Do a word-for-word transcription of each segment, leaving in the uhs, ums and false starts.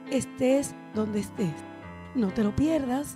estés donde estés. No te lo pierdas.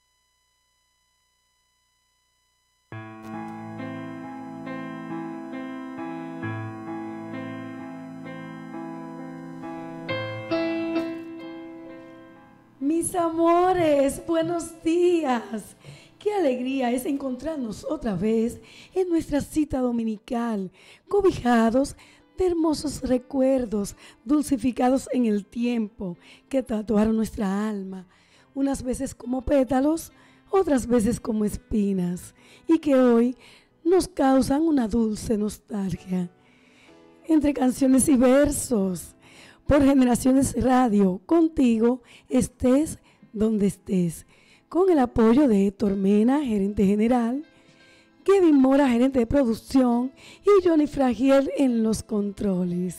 Mis amores, buenos días. Qué alegría es encontrarnos otra vez en nuestra cita dominical, cobijados de hermosos recuerdos, dulcificados en el tiempo, que tatuaron nuestra alma, unas veces como pétalos, otras veces como espinas, y que hoy nos causan una dulce nostalgia. Entre canciones y versos, por Generaciones Radio, contigo estés donde estés, con el apoyo de Héctor Mena, gerente general, Kevin Mora, gerente de producción, y Johnny Fragiel en los controles.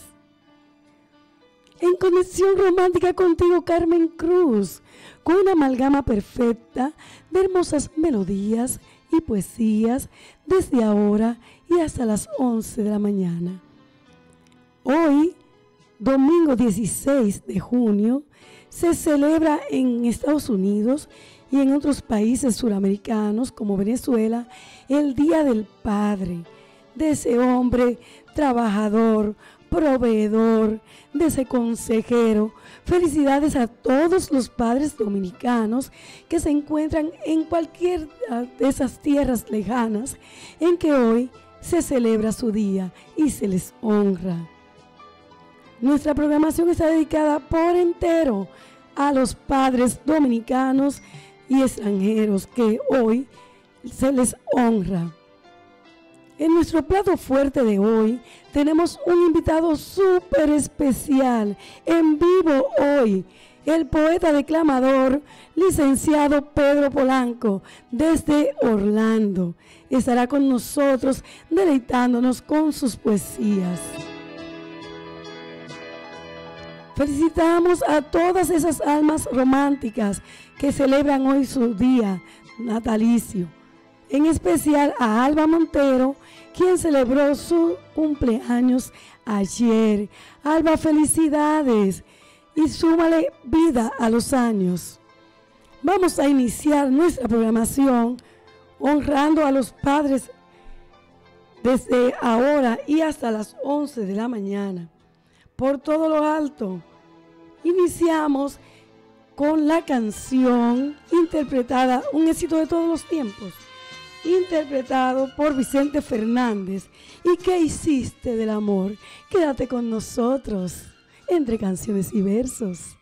En conexión romántica contigo, Carmen Cruz, con una amalgama perfecta de hermosas melodías y poesías desde ahora y hasta las once de la mañana. Hoy, domingo dieciséis de junio, se celebra en Estados Unidos y en otros países suramericanos como Venezuela el Día del Padre, de ese hombre trabajador, proveedor, de ese consejero. Felicidades a todos los padres dominicanos que se encuentran en cualquier de esas tierras lejanas en que hoy se celebra su día y se les honra. Nuestra programación está dedicada por entero a los padres dominicanos y extranjeros que hoy se les honra. En nuestro plato fuerte de hoy tenemos un invitado súper especial, en vivo hoy, el poeta declamador, licenciado Pedro Polanco, desde Orlando. Estará con nosotros deleitándonos con sus poesías. Felicitamos a todas esas almas románticas que celebran hoy su día natalicio. En especial a Alba Montero, quien celebró su cumpleaños ayer. Alba, felicidades y súmale vida a los años. Vamos a iniciar nuestra programación honrando a los padres desde ahora y hasta las once de la mañana. Por todo lo alto, iniciamos con la canción interpretada, un éxito de todos los tiempos, interpretado por Vicente Fernández. ¿Y qué hiciste del amor? Quédate con nosotros, entre canciones y versos.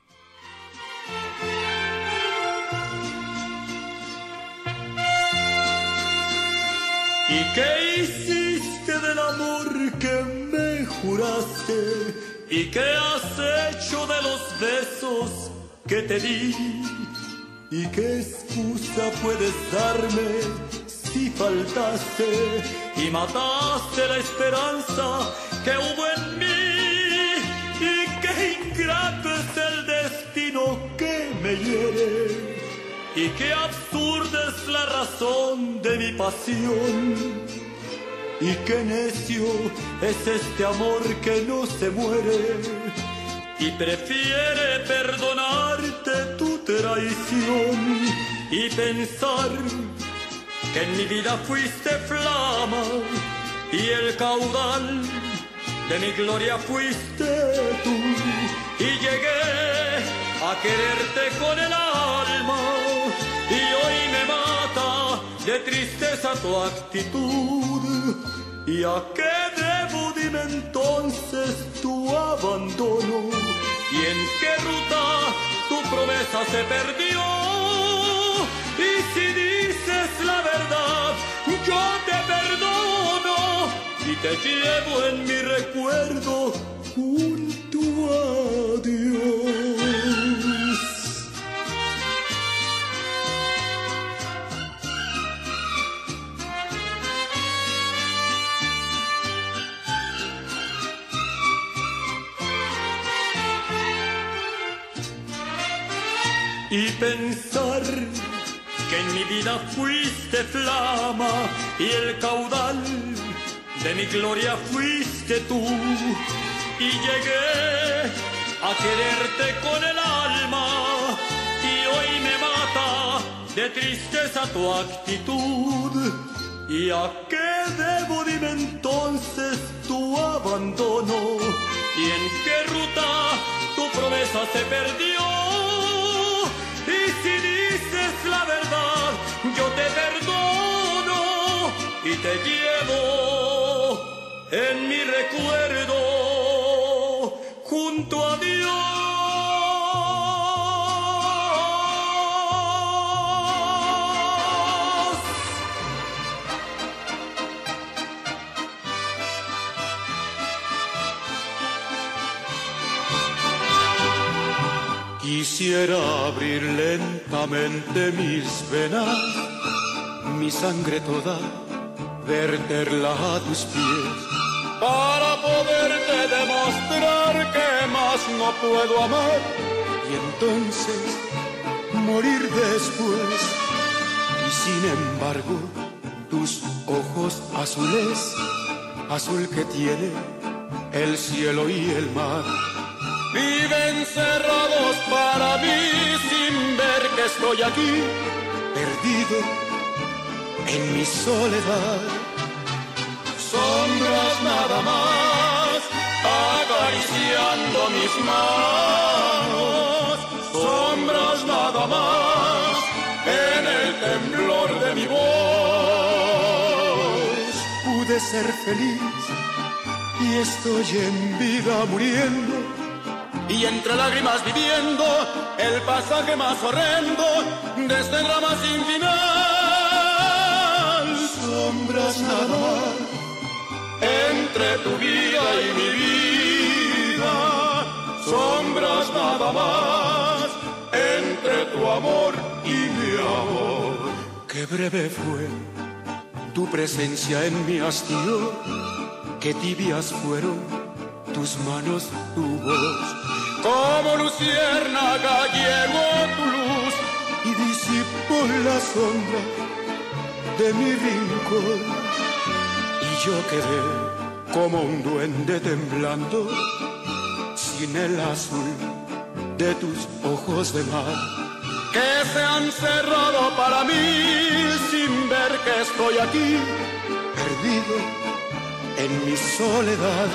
¿Y qué hiciste del amor que me juraste? ¿Y qué has hecho de los besos que te di? ¿Y qué excusa puedes darme si faltaste y mataste la esperanza que hubo en mí? ¿Y qué ingrato es el destino que me hiere? ¿Y qué absurda es la razón de mi pasión? Y qué necio es este amor que no se muere y prefiere perdonarte tu traición y pensar que en mi vida fuiste flama y el caudal de mi gloria fuiste tú, y llegué a quererte con el alma y hoy me mata de tristeza tu actitud. ¿Y a qué debo? Dime entonces tu abandono, y en qué ruta tu promesa se perdió. Y si dices la verdad, yo te perdono y te llevo en mi recuerdo junto a Dios. Y pensar que en mi vida fuiste flama y el caudal de mi gloria fuiste tú, y llegué a quererte con el alma de tristeza tu actitud. ¿Y a qué debo dime entonces tu abandono? ¿Y en qué ruta tu promesa se perdió? Y si dices la verdad, yo te perdono y te llevo en mi recuerdo junto a Dios. Quisiera abrir lentamente mis venas, mi sangre toda, verterla a tus pies, para poderte demostrar que más no puedo amar, y entonces morir después. Y sin embargo, tus ojos azules, azul que tiene el cielo y el mar, viven cerrados para mí sin ver que estoy aquí, perdido en mi soledad. Sombras nada más, acariciando mis manos. Sombras nada más, en el temblor de mi voz. Pude ser feliz y estoy en vida muriendo, y entre lágrimas viviendo el pasaje más horrendo de este drama sin final. Sombras nada más entre tu vida y mi vida. Sombras nada más entre tu amor y mi amor. Qué breve fue tu presencia en mi hastío, qué tibias fueron tus manos, tu voz. Como luciérnaga llegó tu luz y disipó la sombra de mi rincón. Y yo quedé como un duende temblando, sin el azul de tus ojos de mar, que se han cerrado para mí sin ver que estoy aquí, perdido en mi soledad.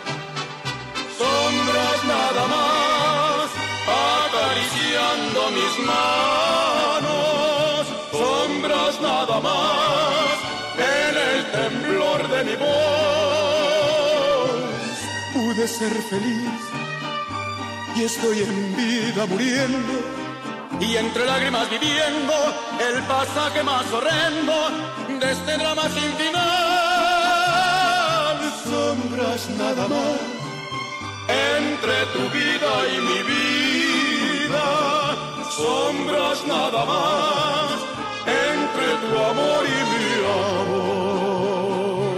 Sombras nada más, acariciando mis manos. Sombras nada más, en el temblor de mi voz. Pude ser feliz y estoy en vida muriendo, y entre lágrimas viviendo el pasaje más horrendo de este drama sin final. Sombras nada más, entre tu vida y mi vida. Sombras nada más, entre tu amor y mi amor.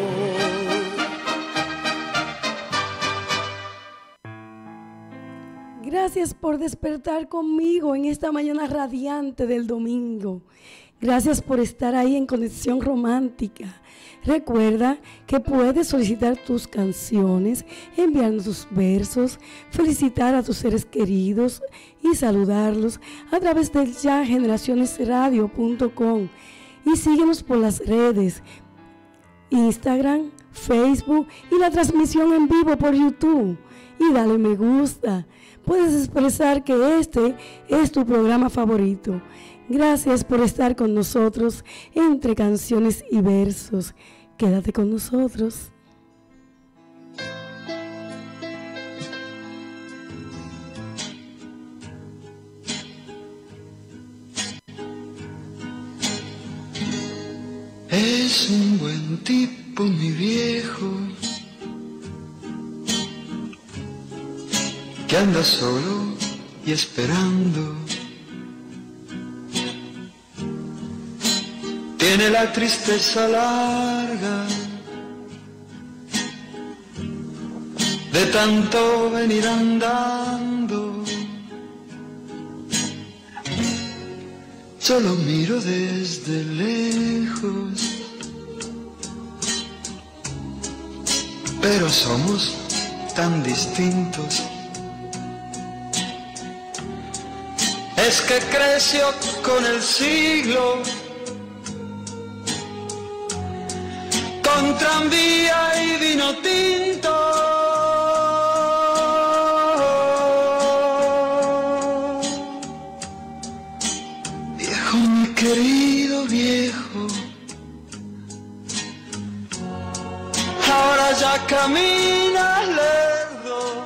Gracias por despertar conmigo en esta mañana radiante del domingo. Gracias por estar ahí en Conexión Romántica. Recuerda que puedes solicitar tus canciones, enviarnos tus versos, felicitar a tus seres queridos y saludarlos a través del ya generaciones radio punto com, y síguenos por las redes Instagram, Facebook y la transmisión en vivo por YouTube, y dale me gusta. Puedes expresar que este es tu programa favorito. Gracias por estar con nosotros entre canciones y versos. Quédate con nosotros. Es un buen tipo, mi viejo, que anda solo y esperando. Tiene la tristeza larga de tanto venir andando. Solo miro desde lejos, pero somos tan distintos. es que creció con el siglo, con tranvía y vino tinto. Viejo, mi querido viejo, ahora ya caminas lerdo,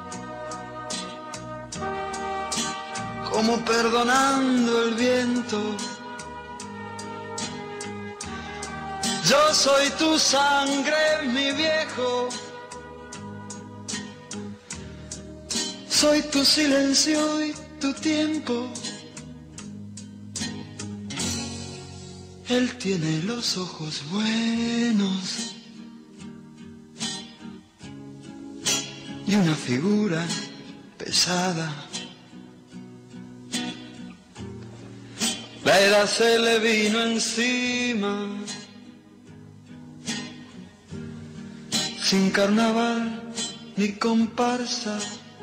como perdonando el viento. Yo soy tu sangre, mi viejo, soy tu silencio y tu tiempo. Él tiene los ojos buenos y una figura pesada. La edad se le vino encima, sin carnaval ni comparsa.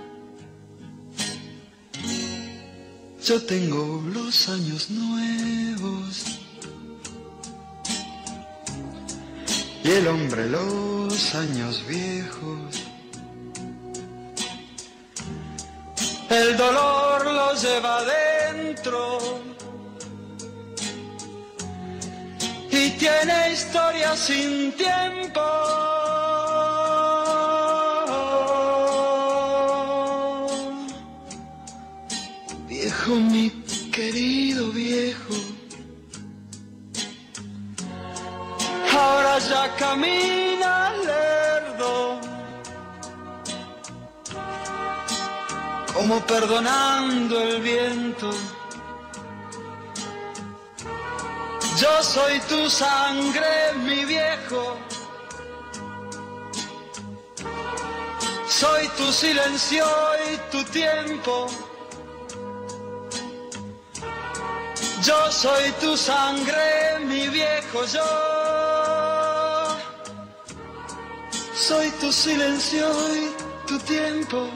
Yo tengo los años nuevos y el hombre los años viejos. El dolor lo lleva adentro y tiene historia sin tiempo. Viejo, mi querido viejo, ahora ya camina lerdo, como perdonando el viento. Yo soy tu sangre, mi viejo, soy tu silencio y tu tiempo. Yo soy tu sangre, mi viejo, yo soy tu silencio y tu tiempo.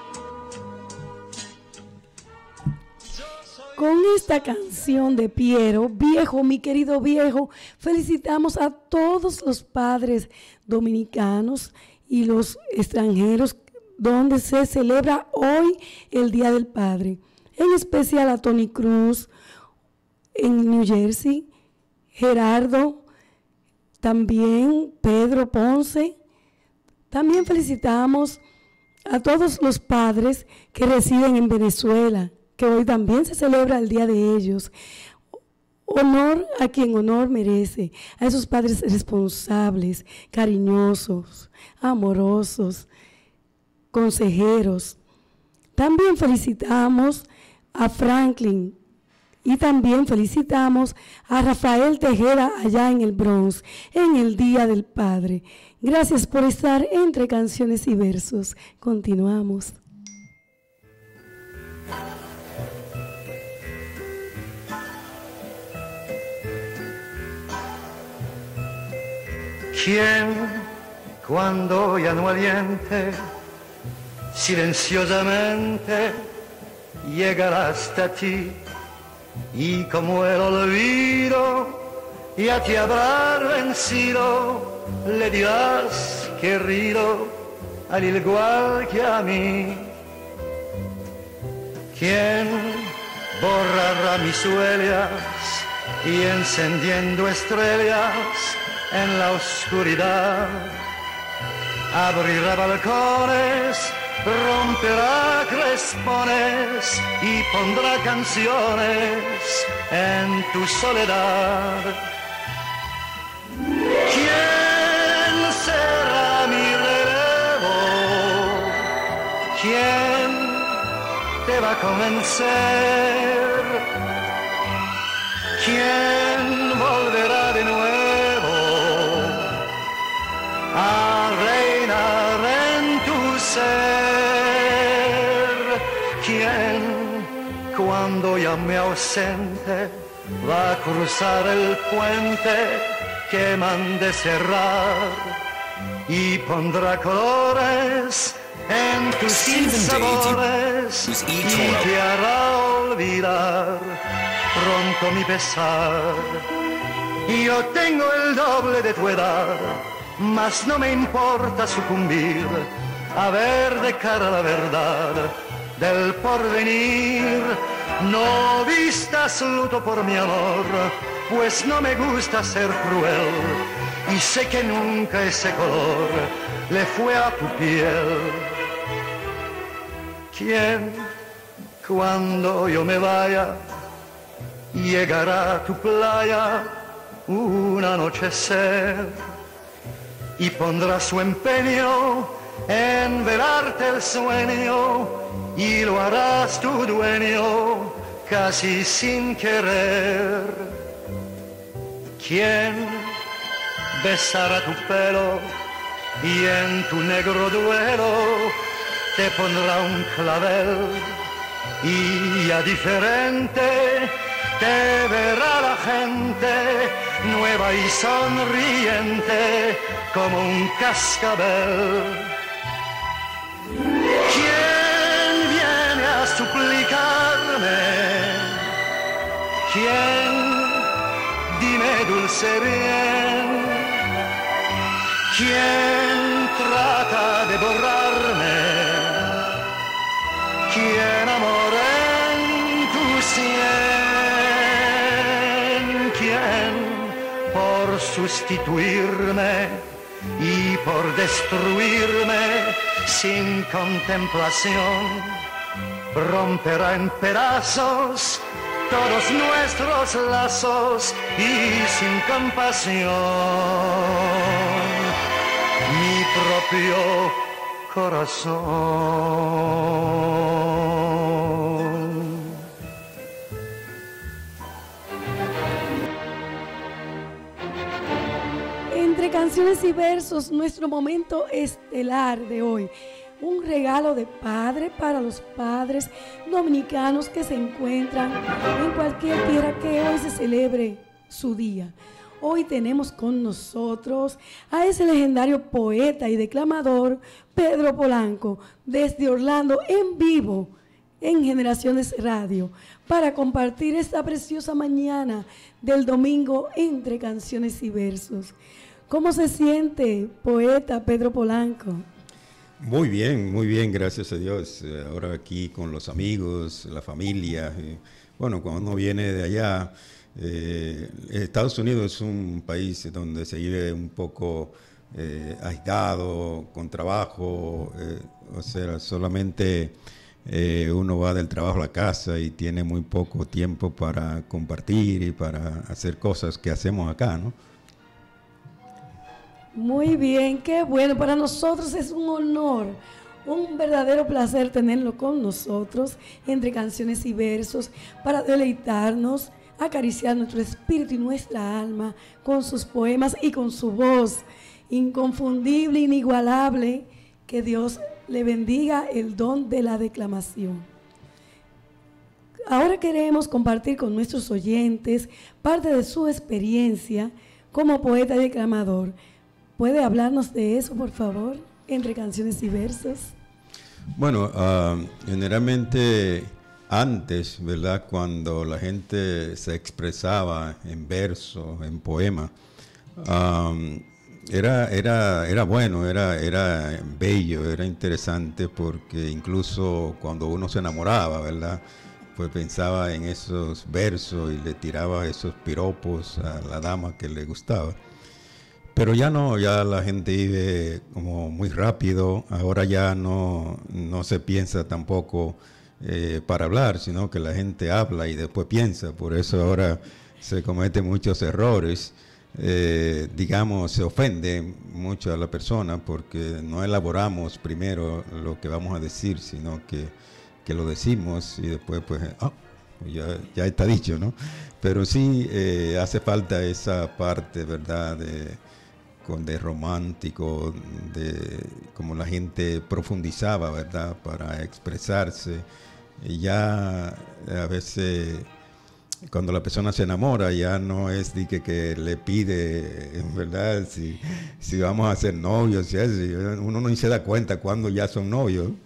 Con esta canción de Piero, viejo, mi querido viejo, felicitamos a todos los padres dominicanos y los extranjeros donde se celebra hoy el Día del Padre. En especial a Tony Cruz en New Jersey, Gerardo, también Pedro Ponce. También felicitamos a todos los padres que residen en Venezuela, que hoy también se celebra el día de ellos. Honor a quien honor merece, a esos padres responsables, cariñosos, amorosos, consejeros. También felicitamos a Franklin y también felicitamos a Rafael Tejeda allá en el Bronx, en el Día del Padre. Gracias por estar entre canciones y versos. Continuamos. ¿Quién, cuando ya no aliente, silenciosamente llegará hasta ti y como el olvido ya te habrá vencido, le dirás querido al igual que a mí? ¿Quién borrará mis huellas y encendiendo estrellas en la oscuridad abrirá balcones, romperá crespones y pondrá canciones en tu soledad? ¿Quién será mi relevo? ¿Quién te va a convencer? ¿Quién volverá de nuevo a reinar en tu ser? ¿Quién, cuando ya me ausente, va a cruzar el puente que mandé cerrar y pondrá colores en tus sinsabores y te hará olvidar olvidar pronto mi pesar. Yo tengo el doble de tu edad, mas no me importa sucumbir a ver de cara la verdad del porvenir. No vistas luto por mi amor, pues no me gusta ser cruel, y sé que nunca ese color le fue a tu piel. ¿Quién, cuando yo me vaya, llegará a tu playa un anochecer y pondrá su empeño en velarte el sueño, y lo harás tu dueño casi sin querer? ¿Quién besará tu pelo y en tu negro duelo te pondrá un clavel, y ya diferente te verá la gente, nueva y sonriente como un cascabel? ¿Quién viene a suplicarme? ¿Quién? Dime dulce bien. ¿Quién trata de borrarme? ¿Quién amor en tu sien? ¿Quién por sustituirme y por destruirme sin contemplación romperá en pedazos todos nuestros lazos y sin compasión mi propio corazón? Entre canciones y versos, nuestro momento estelar de hoy. Un regalo de padre para los padres dominicanos que se encuentran en cualquier tierra que hoy se celebre su día. Hoy tenemos con nosotros a ese legendario poeta y declamador Pedro Polanco, desde Orlando, en vivo, en Generaciones Radio, para compartir esta preciosa mañana del domingo entre canciones y versos. ¿Cómo se siente, poeta Pedro Polanco? Muy bien, muy bien, gracias a Dios. Eh, ahora aquí con los amigos, la familia. Eh, bueno, cuando uno viene de allá, eh, Estados Unidos es un país donde se vive un poco eh, aislado, con trabajo, eh, o sea, solamente eh, uno va del trabajo a la casa y tiene muy poco tiempo para compartir y para hacer cosas que hacemos acá, ¿no? Muy bien, qué bueno. Para nosotros es un honor, un verdadero placer tenerlo con nosotros entre canciones y versos para deleitarnos, acariciar nuestro espíritu y nuestra alma con sus poemas y con su voz inconfundible, inigualable. Que Dios le bendiga el don de la declamación. Ahora queremos compartir con nuestros oyentes parte de su experiencia como poeta y declamador. ¿Puede hablarnos de eso, por favor, entre canciones y versos? Bueno, uh, generalmente antes, ¿verdad?, cuando la gente se expresaba en verso, en poema, um, era, era, era bueno, era, era bello, era interesante, porque incluso cuando uno se enamoraba, ¿verdad?, pues pensaba en esos versos y le tiraba esos piropos a la dama que le gustaba. Pero ya no, ya la gente vive como muy rápido, ahora ya no, no se piensa tampoco eh, para hablar, sino que la gente habla y después piensa, por eso ahora se cometen muchos errores, eh, digamos, se ofende mucho a la persona porque no elaboramos primero lo que vamos a decir, sino que, que lo decimos y después pues, ah, ya, ya está dicho, ¿no? Pero sí eh, hace falta esa parte, ¿verdad?, de... de romántico, de como la gente profundizaba, ¿verdad?, para expresarse. Y ya a veces cuando la persona se enamora ya no es de que, que le pide, ¿verdad?, si, si vamos a ser novios, si es, uno no se da cuenta cuando ya son novios,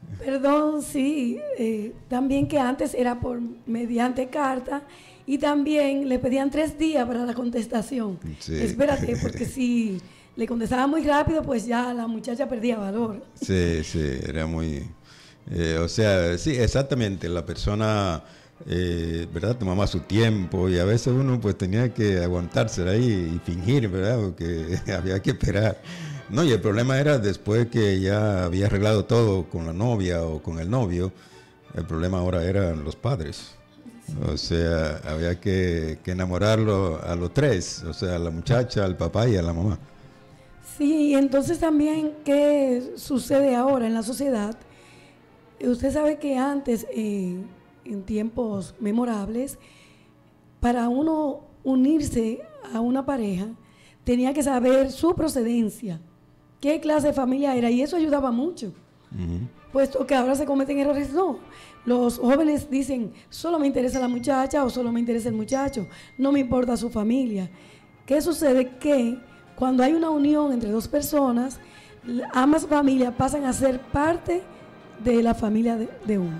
Perdón, sí, eh, también que antes era por mediante carta y también le pedían tres días para la contestación. Sí. Espérate, porque si le contestaba muy rápido, pues ya la muchacha perdía valor. Sí, sí, era muy... Eh, o sea, sí, exactamente, la persona, eh, ¿verdad? Tomaba su tiempo y a veces uno pues tenía que aguantarse ahí y fingir, ¿verdad? Porque había que esperar. No, y el problema era después que ya había arreglado todo con la novia o con el novio, el problema ahora eran los padres. O sea, había que, que enamorarlo a los tres, o sea, a la muchacha, al papá y a la mamá. Sí, y entonces también, ¿qué sucede ahora en la sociedad? Usted sabe que antes, eh, en tiempos memorables, para uno unirse a una pareja, tenía que saber su procedencia, qué clase de familia era, y eso ayudaba mucho. Uh-huh. Puesto que ahora se cometen errores, no. Los jóvenes dicen, solo me interesa la muchacha o solo me interesa el muchacho, no me importa su familia. ¿Qué sucede? Que cuando hay una unión entre dos personas, ambas familias pasan a ser parte de la familia de, de uno.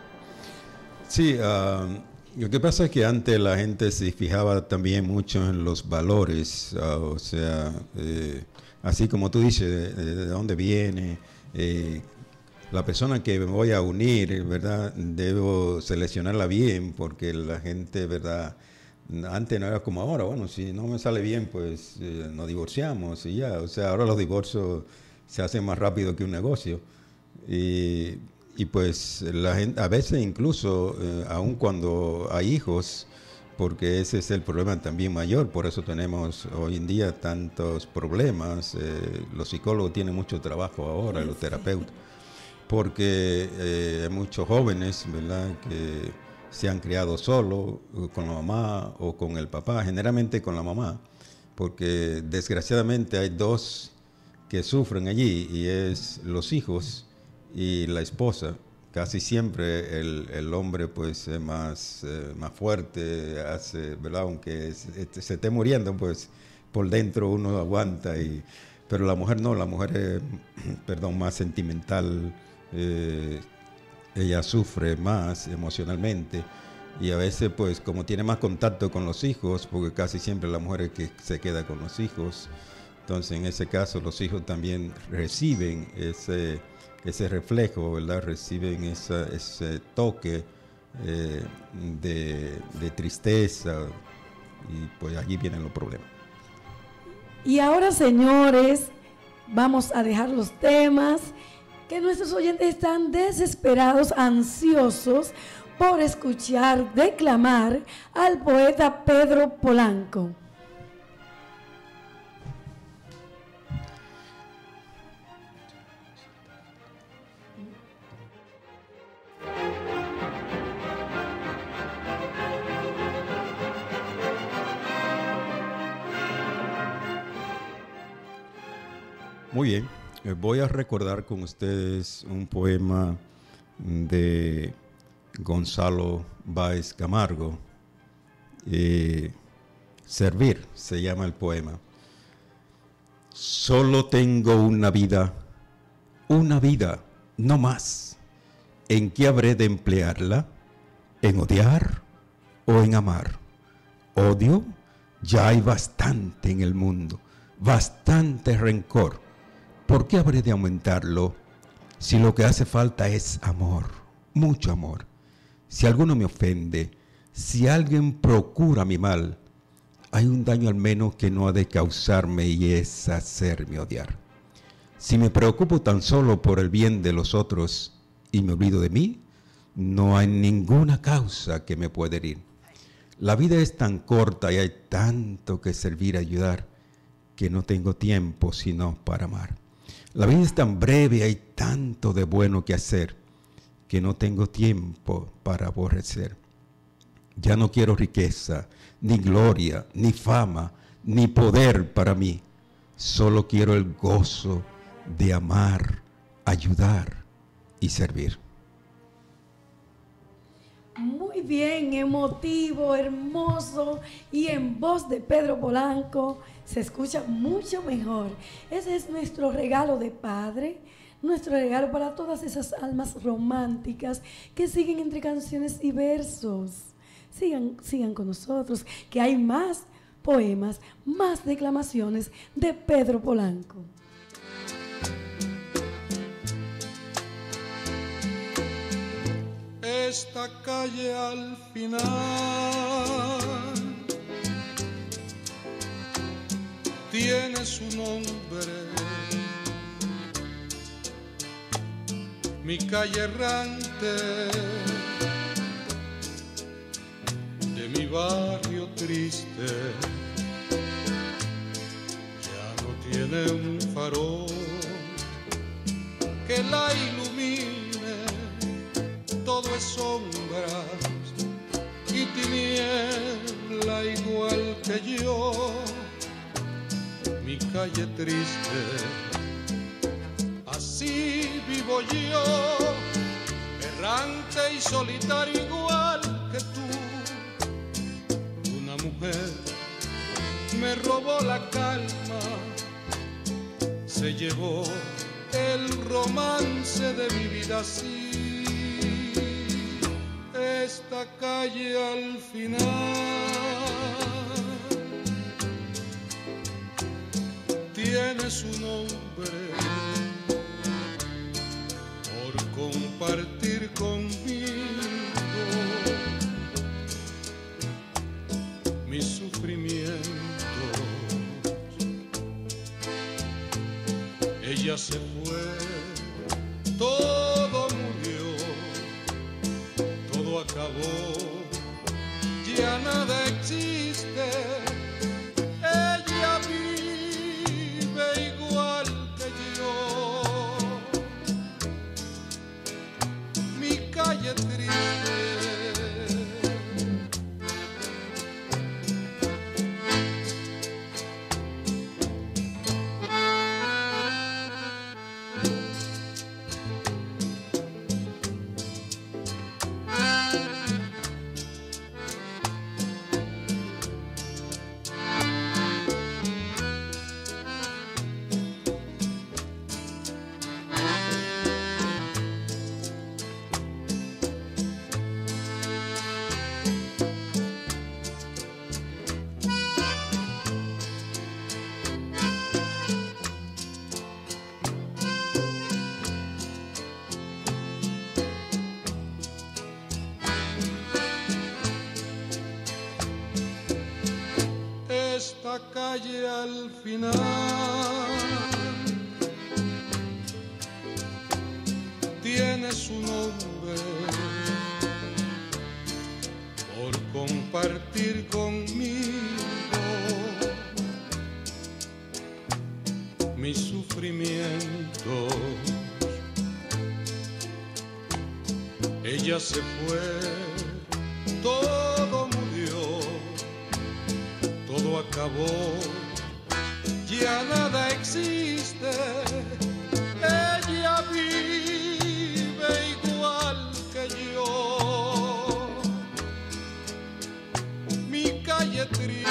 Sí, uh, lo que pasa es que antes la gente se fijaba también mucho en los valores, uh, o sea, eh, así como tú dices, de, de, de dónde viene, eh, la persona que me voy a unir, ¿verdad? Debo seleccionarla bien, porque la gente, ¿verdad? Antes no era como ahora, bueno, si no me sale bien, pues eh, nos divorciamos y ya. O sea, ahora los divorcios se hacen más rápido que un negocio. Y, y pues la gente, a veces incluso, eh, aun cuando hay hijos, porque ese es el problema también mayor, por eso tenemos hoy en día tantos problemas. Eh, los psicólogos tienen mucho trabajo ahora, los terapeutas, porque eh, hay muchos jóvenes, ¿verdad?, que se han criado solos, con la mamá o con el papá, generalmente con la mamá, porque desgraciadamente hay dos que sufren allí, y es los hijos y la esposa. Casi siempre el, el hombre pues es más, eh, más fuerte, hace, ¿verdad? Aunque es, es, se esté muriendo, pues por dentro uno aguanta, y, pero la mujer no, la mujer es, perdón, más sentimental, eh, ella sufre más emocionalmente, y a veces pues como tiene más contacto con los hijos, porque casi siempre la mujer es que se queda con los hijos, entonces en ese caso los hijos también reciben ese, ese reflejo, ¿verdad? Reciben esa, ese toque eh, de, de tristeza, y pues allí vienen los problemas. Y ahora, señores, vamos a dejar los temas que nuestros oyentes están desesperados, ansiosos por escuchar declamar al poeta Pedro Polanco. Muy bien. Voy a recordar con ustedes un poema de Gonzalo Báez Camargo. Eh, Servir se llama el poema. Solo tengo una vida, una vida, no más. ¿En qué habré de emplearla? ¿En odiar o en amar? Odio, ya hay bastante en el mundo, bastante rencor. ¿Por qué habré de aumentarlo si lo que hace falta es amor, mucho amor? Si alguno me ofende, si alguien procura mi mal, hay un daño al menos que no ha de causarme, y es hacerme odiar. Si me preocupo tan solo por el bien de los otros y me olvido de mí, no hay ninguna causa que me pueda herir. La vida es tan corta y hay tanto que servir y ayudar, que no tengo tiempo sino para amar. La vida es tan breve y hay tanto de bueno que hacer, que no tengo tiempo para aborrecer. Ya no quiero riqueza, ni gloria, ni fama, ni poder para mí. Solo quiero el gozo de amar, ayudar y servir. Muy bien, emotivo, hermoso, y en voz de Pedro Polanco se escucha mucho mejor. Ese es nuestro regalo de padre, nuestro regalo para todas esas almas románticas que siguen entre canciones y versos. Sigan, sigan con nosotros, que hay más poemas, más declamaciones de Pedro Polanco. Esta calle al final tiene su nombre, mi calle errante de mi barrio triste, ya no tiene un farol que la ilumine. Todo es sombras y tiniebla igual que yo, mi calle triste, así vivo yo, errante y solitario igual que tú. Una mujer me robó la calma, se llevó el romance de mi vida así. Esta calle al final tiene su nombre por compartir conmigo mis sufrimientos. Ella se fue, todo murió, todo acabó, ya nada existe. Ella vive igual que yo, mi calle triste. Esta calle al final tiene su nombre por compartir conmigo mis sufrimientos. Ella se fue, todo murió, todo acabó, ya nada existe. Ella vive igual que yo, mi calle triste.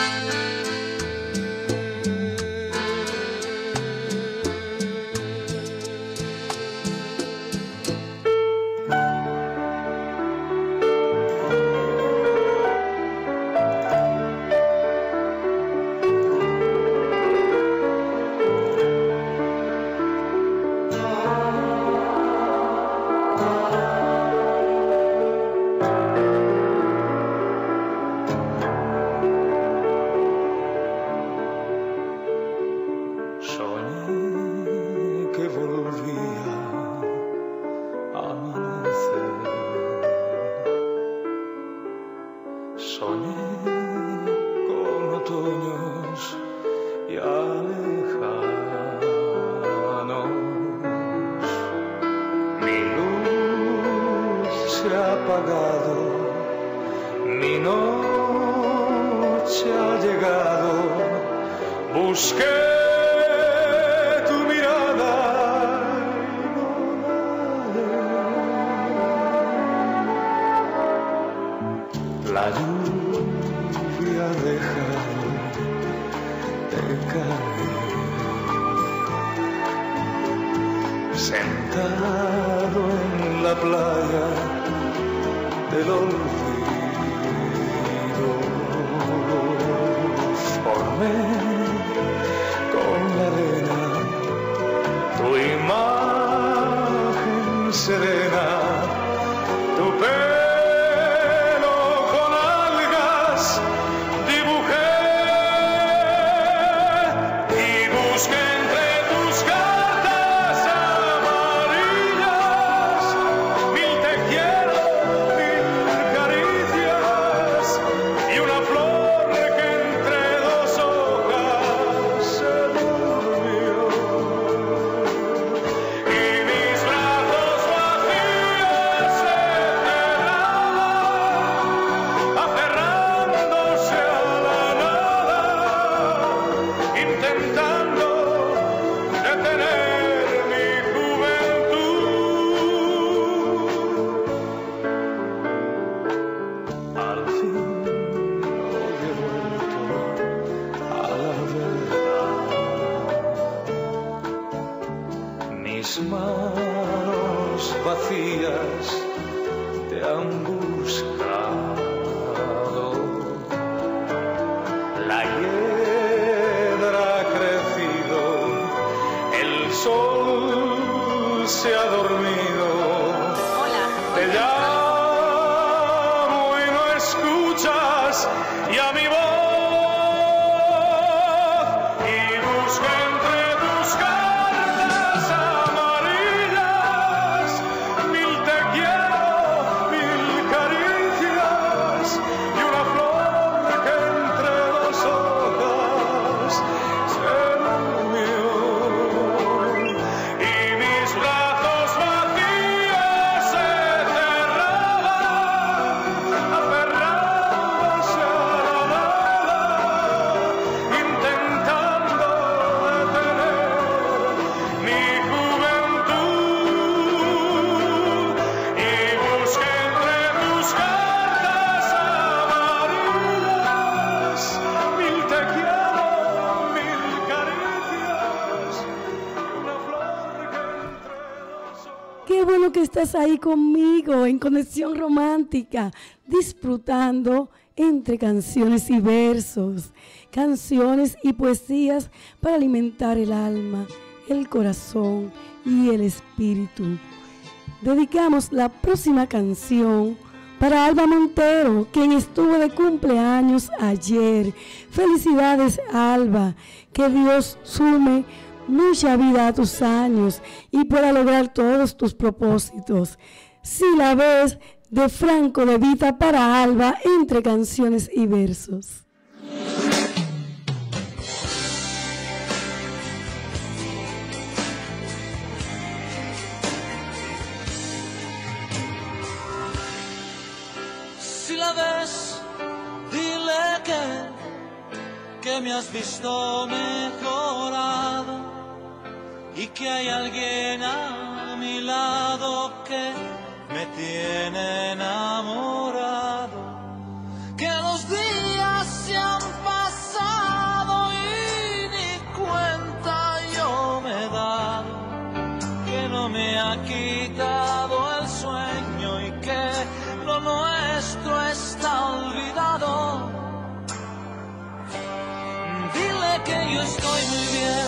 sentado en la playa del olvido, formé con la arena tu imagen serena, tu pelo con algas dibujé y busqué entre tus cartas amarillas mil te quiero, mil caricias y una flor que entre dos hojas se durmió. Y mis brazos vacíos se cerraban, aferrándose a la nada, intentando detener mi juventud. Al fin hoy he vuelto a la verdad. Mis manos vacías te han buscado. La hiedra ha crecido, el sol se ha dormido. Te llamo y no escuchas ya mi voz. Y busco entre tus cartas amarillas mil te quiero, mil caricias y una flor que entre dos hojas se durmió. Y mis brazos vacíos se cerraban, aferrándose a la nada, intentando detener mi juventud. Y busqué entre tus cartas amarillas mil te quiero, mil caricias y una flor que entre dos hojas. Qué bueno que estás ahí conmigo en Conexión Romántica, disfrutando entre canciones y versos, canciones y poesías para alimentar el alma, el corazón y el espíritu. Dedicamos la próxima canción para Alba Montero, quien estuvo de cumpleaños ayer. Felicidades, Alba, que Dios sume mucha vida a tus años y pueda lograr todos tus propósitos. Si la ves, de Franco de Vita para Alba, entre canciones y versos. Si la ves, dile que, que me has visto mejorado y que hay alguien a mi lado que me tiene enamorado, que los días se han pasado y ni cuenta yo me he dado, que no me ha quitado el sueño y que lo nuestro está olvidado. Dile que yo estoy muy bien,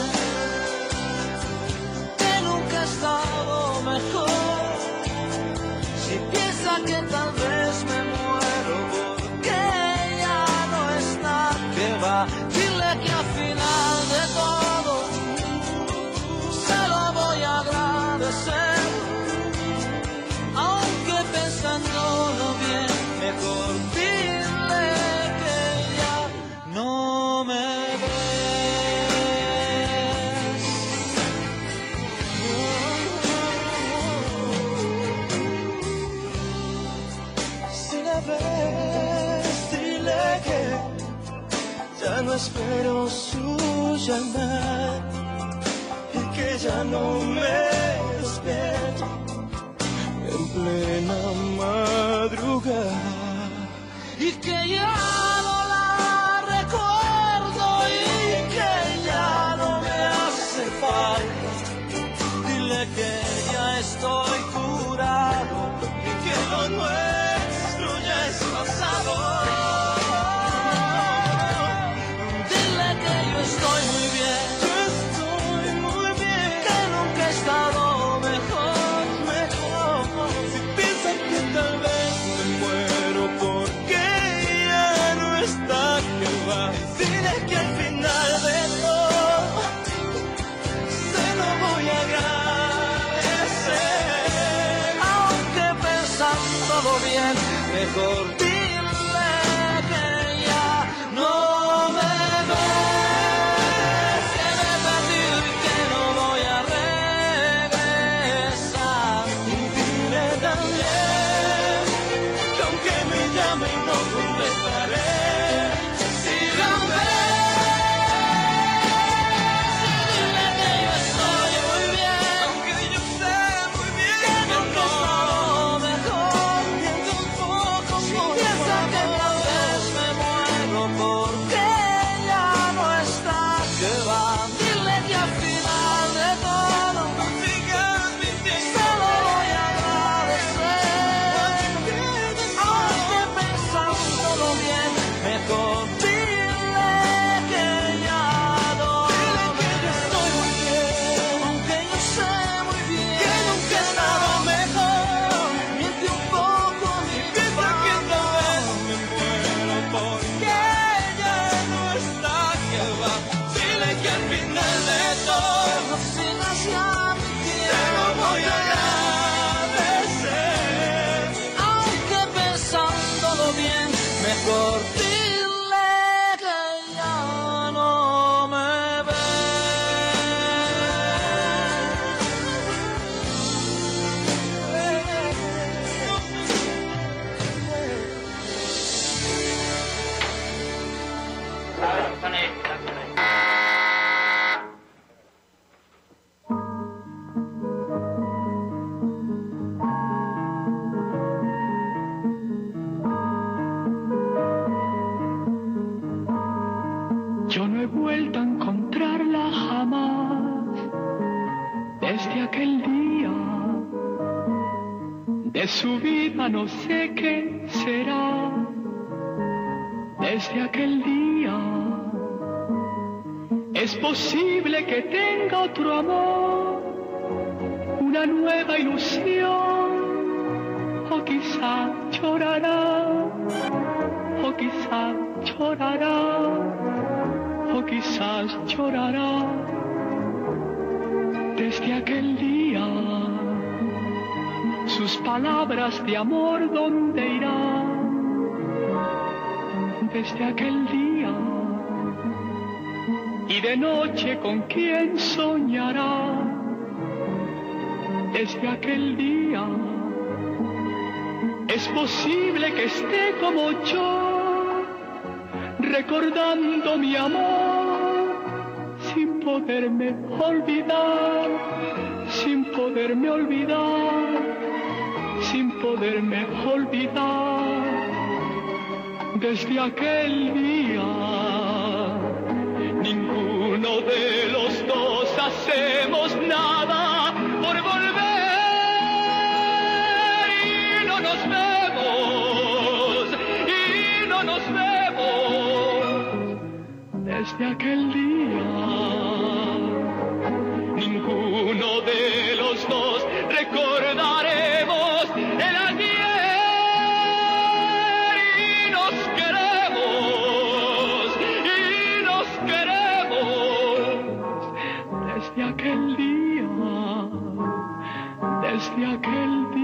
que nunca he estado mejor. Si piensa que tal vez me muero porque ya no está, que va. Dile que al final de todo se lo voy a agradecer, aunque pensándolo bien, mejor dile que ya no me ves. Si la ves, dile que ya no espero su llamada y que ya no me despierto en plena madrugada, y que ya no la recuerdo y que ya no me hace falta. Dile que mejor dile que ya no me ves, que me he perdido y que no voy a regresar. Y dile también que aunque me llame y no contestaré, síganme. Dile que yo estoy muy bien, aunque yo sé muy bien que no está lo mejor. Miente un poco, piensa que tal vez me muero porque ya no está, que va. Dile que al final de todo no sigas mintiendo, se lo voy a agradecer. Aunque pensándolo bien, mejor dile que ya no. Dile que yo estoy muy bien, aunque yo sé muy bien que nunca he estado mejor. Miente un poco, mi piensa que tal vez me muero porque ya no está, que va. Dile que al final de todo no sigas ya mintiendo, te lo voy a agradecer. Aunque pensándolo bien, mejor dile que ya no me Yo no he vuelto a encontrarla jamás desde aquel día. De su vida no sé qué será desde aquel día. Es posible que tenga otro amor, una nueva ilusión, o quizá llorará, o quizá llorará, o quizás llorará desde aquel día. Sus palabras de amor, ¿dónde irán? Desde aquel día. Y de noche, ¿con quién soñará? Desde aquel día. Es posible que esté como yo, recordando mi amor, sin poderme olvidar, sin poderme olvidar, sin poderme olvidar. Desde aquel día, ninguno de los dos hacemos nada por volver, y no nos vemos, y no nos vemos. Desde aquel día, ninguno de los dos recordaremos el ayer, y nos queremos, y nos queremos. Desde aquel día, desde aquel día.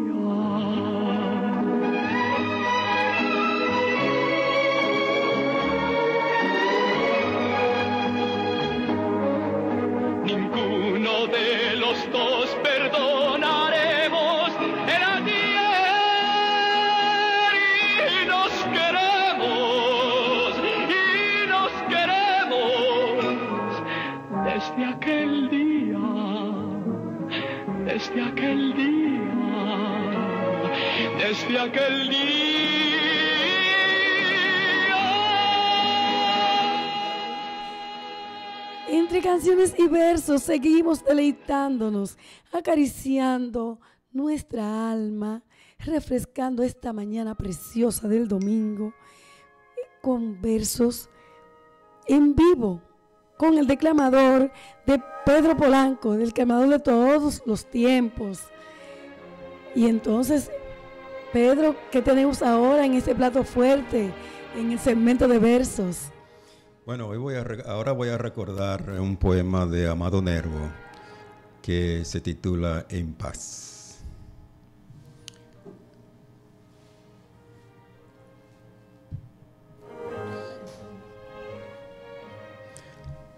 Ninguno de los dos perdonaremos el ayer, y nos queremos, y nos queremos. Desde aquel día, desde aquel día, desde aquel día. Entre canciones y versos seguimos deleitándonos, acariciando nuestra alma, refrescando esta mañana preciosa del domingo con versos en vivo, con el declamador de Pedro Polanco, el declamador de todos los tiempos. Y entonces, Pedro, ¿qué tenemos ahora en este plato fuerte, en el segmento de versos? Bueno, hoy voy a ahora voy a recordar un poema de Amado Nervo que se titula En paz.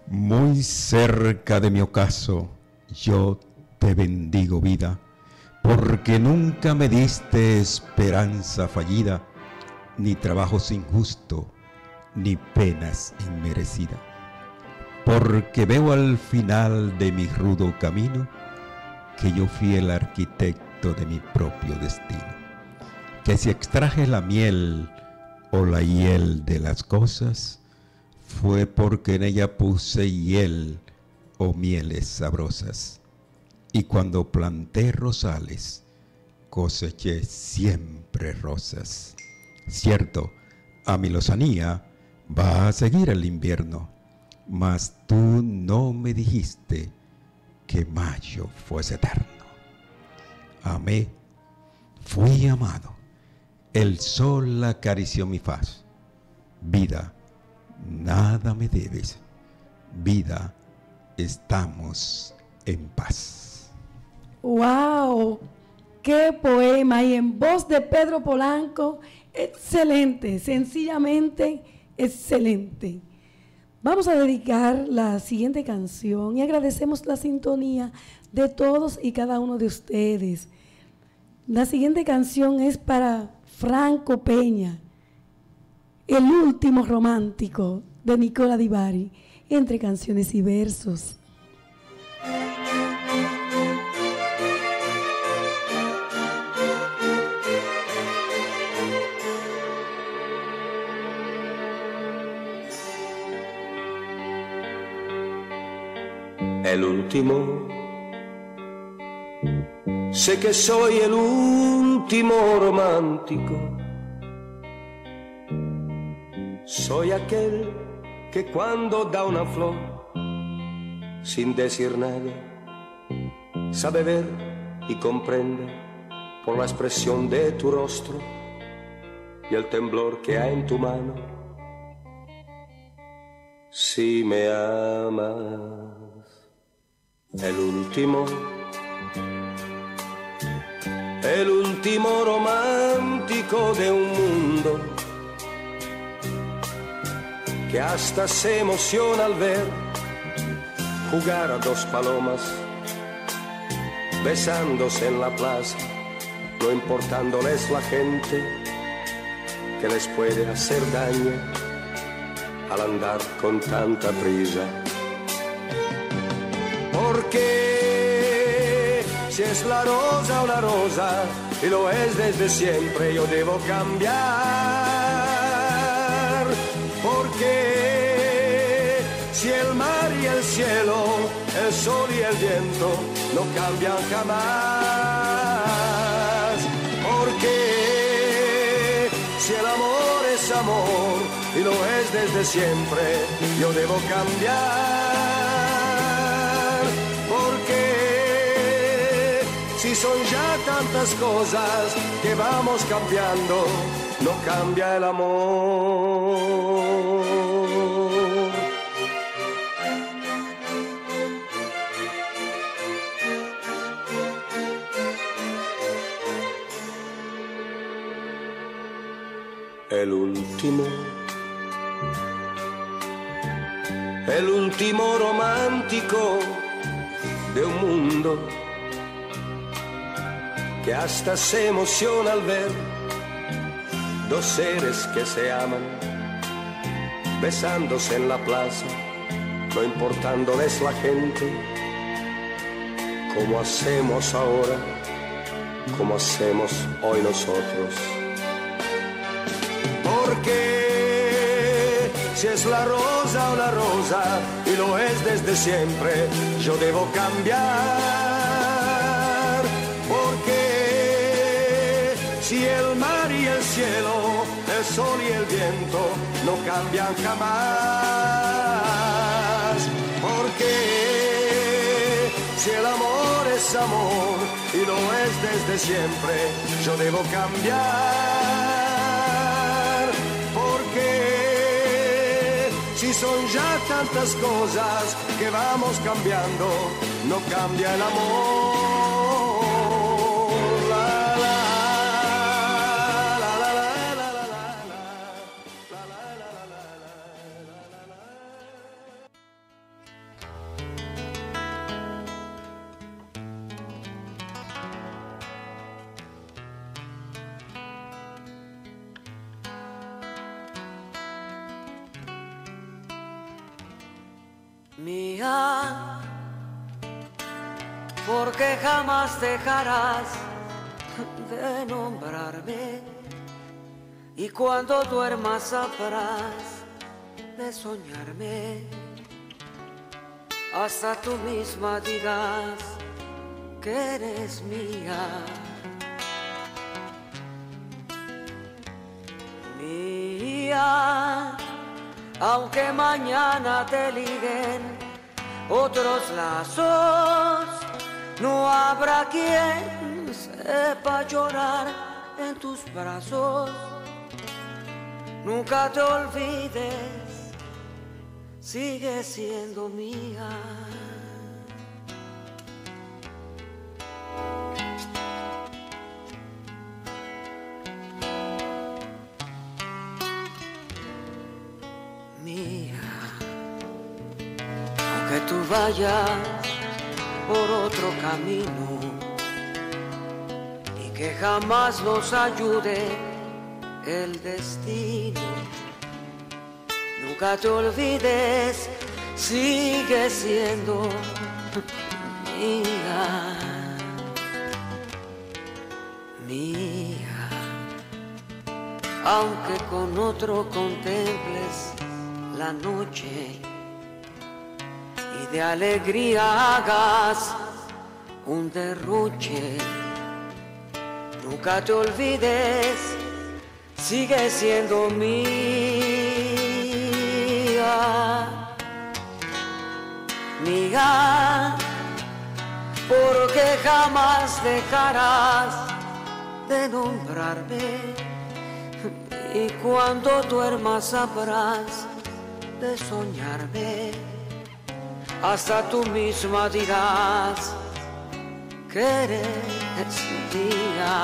Muy cerca de mi ocaso, yo te bendigo, vida, porque nunca me diste esperanza fallida, ni trabajos injusto, ni penas inmerecida. Porque veo al final de mi rudo camino que yo fui el arquitecto de mi propio destino. Que si extraje la miel o la hiel de las cosas, fue porque en ella puse hiel o mieles sabrosas. Y cuando planté rosales, coseché siempre rosas. Cierto, a mi lozanía va a seguir el invierno, mas tú no me dijiste que mayo fuese eterno. Amé, fui amado, el sol acarició mi faz. Vida, nada me debes, vida, estamos en paz. ¡Wow! ¡Qué poema! Y en voz de Pedro Polanco, excelente, sencillamente excelente. Vamos a dedicar la siguiente canción y agradecemos la sintonía de todos y cada uno de ustedes. La siguiente canción es para Franco Peña, El último romántico, de Nicola Di Bari, entre canciones y versos. El último, sé que soy el último romántico. Soy aquel que cuando da una flor, sin decir nada, sabe ver y comprende por la expresión de tu rostro y el temblor que hay en tu mano. Si me amas. El último, el último romántico de un mundo que hasta se emociona al ver jugar a dos palomas besándose en la plaza, no importándoles la gente que les puede hacer daño al andar con tanta prisa. Porque si es la rosa o la rosa, y lo es desde siempre, yo debo cambiar. Porque si el mar y el cielo, el sol y el viento no cambian jamás. Porque si el amor es amor, y lo es desde siempre, yo debo cambiar. Si son ya tantas cosas que vamos cambiando, no cambia el amor. El último, el último romántico de un mundo que hasta se emociona al ver dos seres que se aman besándose en la plaza, no importándoles la gente, como hacemos ahora, como hacemos hoy nosotros. Porque si es la rosa o la rosa, y lo es desde siempre, yo debo cambiar. Porque si el mar y el cielo, el sol y el viento no cambian jamás. Porque si el amor es amor y lo es desde siempre, yo debo cambiar. Porque si son ya tantas cosas que vamos cambiando, no cambia el amor. Mía, porque jamás dejarás de nombrarme, y cuando duermas sabrás de soñarme, hasta tú misma digas que eres mía. Mía, aunque mañana te liguen otros lazos, no habrá quien sepa llorar en tus brazos. Nunca te olvides, sigue siendo mía. Mía, aunque tú vayas por otro camino y que jamás nos ayude el destino, nunca te olvides, sigue siendo mía, mía. Aunque con otro contemples la noche y de alegría hagas un derroche, nunca te olvides, sigue siendo mía, mía, porque jamás dejarás de nombrarme, y cuando duermas sabrás de soñarme, hasta tú misma dirás que eres mía.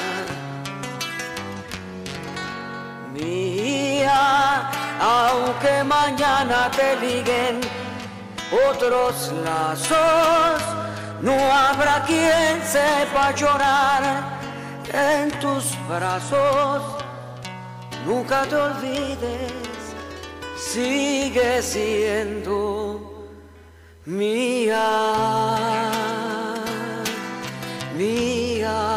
Mía, aunque mañana te liguen otros lazos, no habrá quien sepa llorar en tus brazos. Nunca te olvides, sigue siendo mía, mía.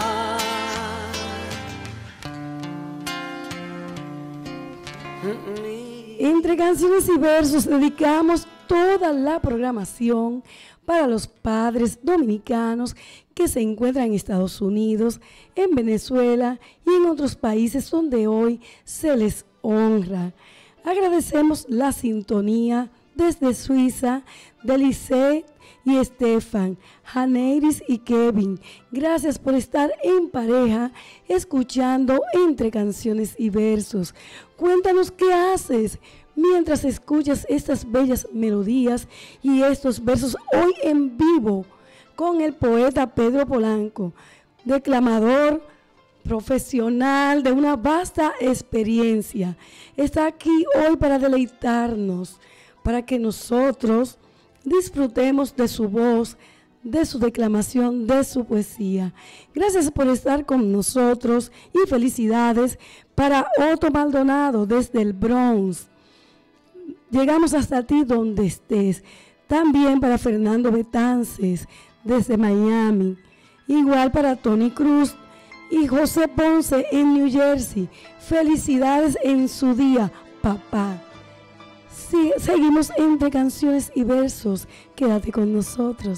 Entre canciones y versos dedicamos toda la programación para los padres dominicanos que se encuentran en Estados Unidos, en Venezuela y en otros países donde hoy se les honra. Agradecemos la sintonía desde Suiza de Lisette y Estefan, Janeiris y Kevin. Gracias por estar en pareja escuchando Entre Canciones y Versos. Cuéntanos qué haces mientras escuchas estas bellas melodías y estos versos hoy en vivo con el poeta Pedro Polanco, declamador profesional de una vasta experiencia. Está aquí hoy para deleitarnos, para que nosotros disfrutemos de su voz, de su declamación, de su poesía. Gracias por estar con nosotros y felicidades para Otto Maldonado desde el Bronx. Llegamos hasta ti donde estés. También para Fernando Betances desde Miami. Igual para Tony Cruz y José Ponce en New Jersey. Felicidades en su día, papá. Sí, seguimos Entre Canciones y Versos. Quédate con nosotros.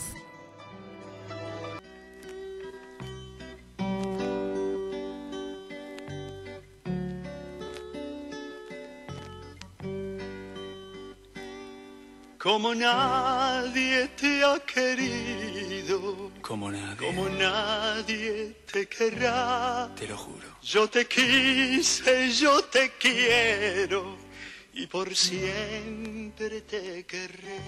Como nadie te ha querido, como nadie, como nadie te querrá, te lo juro. Yo te quise, yo te quiero y por siempre te querré.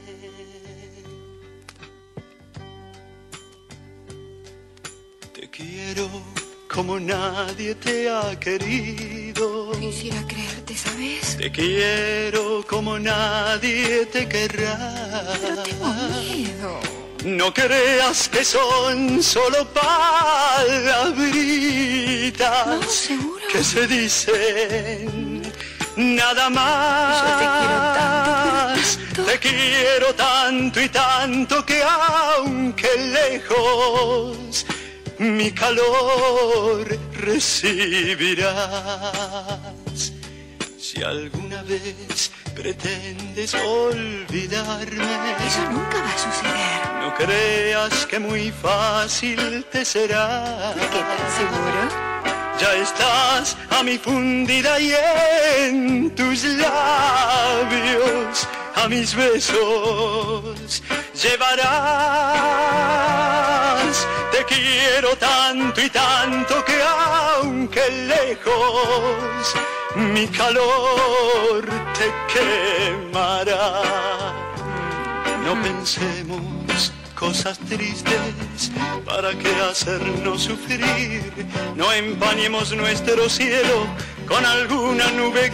Te quiero como nadie te ha querido. Quisiera creerte, ¿sabes? Te quiero como nadie te querrá. Pero tengo miedo. No creas que son solo palabritas. No, seguro. Que se dicen nada más. Yo te quiero tanto, tanto. Te quiero tanto y tanto que aunque lejos mi calor recibirás. Si alguna vez pretendes olvidarme, eso nunca va a suceder. No creas que muy fácil te será. ¿Qué tan seguro? Ya estás a mi fundida y en tus labios a mis besos llevarás. Te quiero tanto y tanto que aunque lejos mi calor te quemará. No pensemos cosas tristes, ¿para qué hacernos sufrir? No empañemos nuestro cielo con alguna nube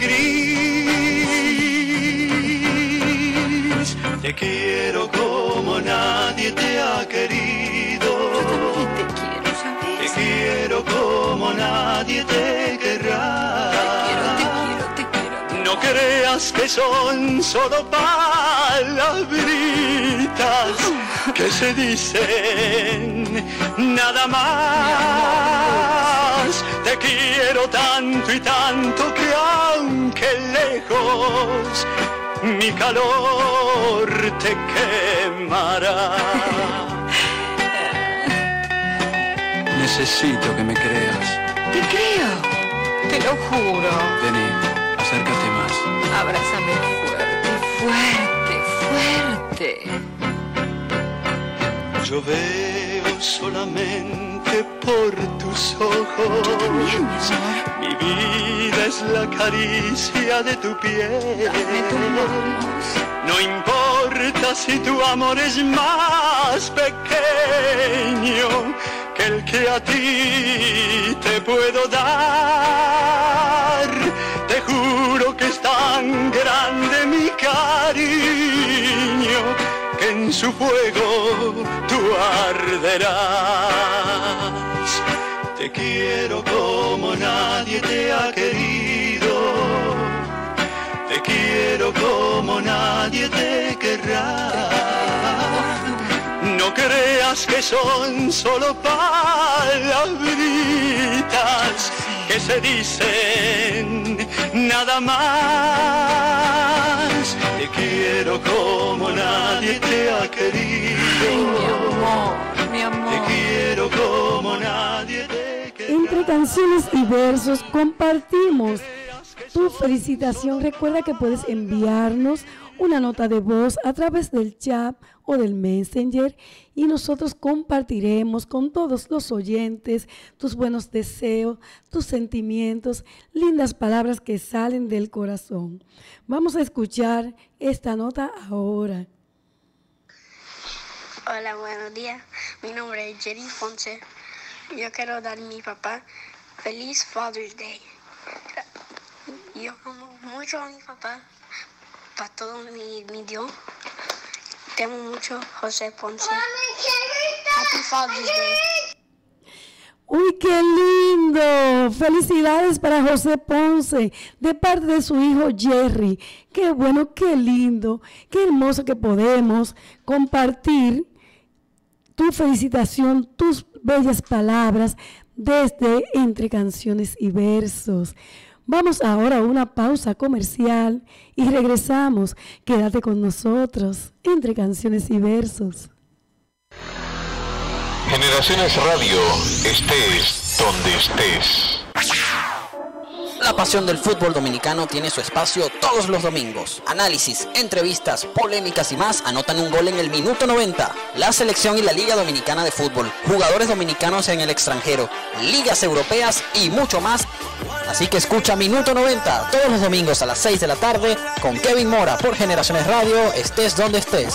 gris. Te quiero como nadie te ha querido. Yo también te quiero, ¿sabes? Te quiero como nadie te querrá. Te quiero, te quiero, te quiero. No creas que son solo palabritas que se dicen nada más. Te quiero tanto y tanto que aunque lejos mi calor te quemará. Necesito que me creas. Te creo, te lo juro. Vení, acércate más. Abrázame fuerte, fuerte, fuerte. Yo veo solamente por tus ojos. Yo también, mi amor. Mi vida es la caricia de tu piel. Dame tus manos. No importa si tu amor es más pequeño que el que a ti te puedo dar. Te juro que es tan grande mi cariño que en su fuego tú arderás. Te quiero como nadie te ha querido. Te quiero como nadie te querrá. No creas que son solo palabritas que se dicen nada más. Te quiero como nadie te ha querido. Ay, mi amor, mi amor. Te quiero como nadie te querrá. Entre canciones y versos compartimos tu felicitación. Recuerda que puedes enviarnos una nota de voz a través del chat o del Messenger y nosotros compartiremos con todos los oyentes tus buenos deseos, tus sentimientos, lindas palabras que salen del corazón. Vamos a escuchar esta nota ahora. Hola, buenos días. Mi nombre es Jerry Ponce. Yo quiero dar a mi papá feliz Father's Day. Yo amo mucho a mi papá, para todo mi, mi Dios. Te amo mucho, José Ponce. Happy Father's Day. ¡Uy, qué lindo! Felicidades para José Ponce, de parte de su hijo Jerry. Qué bueno, qué lindo, qué hermoso que podemos compartir tu felicitación, tus bellas palabras desde Entre Canciones y Versos. Vamos ahora a una pausa comercial y regresamos. Quédate con nosotros, Entre Canciones y Versos. Generaciones Radio, estés donde estés. La pasión del fútbol dominicano tiene su espacio todos los domingos. Análisis, entrevistas, polémicas y más anotan un gol en el minuto noventa. La selección y la Liga Dominicana de Fútbol, jugadores dominicanos en el extranjero, ligas europeas y mucho más. Así que escucha Minuto noventa todos los domingos a las seis de la tarde con Kevin Mora por Generaciones Radio, estés donde estés.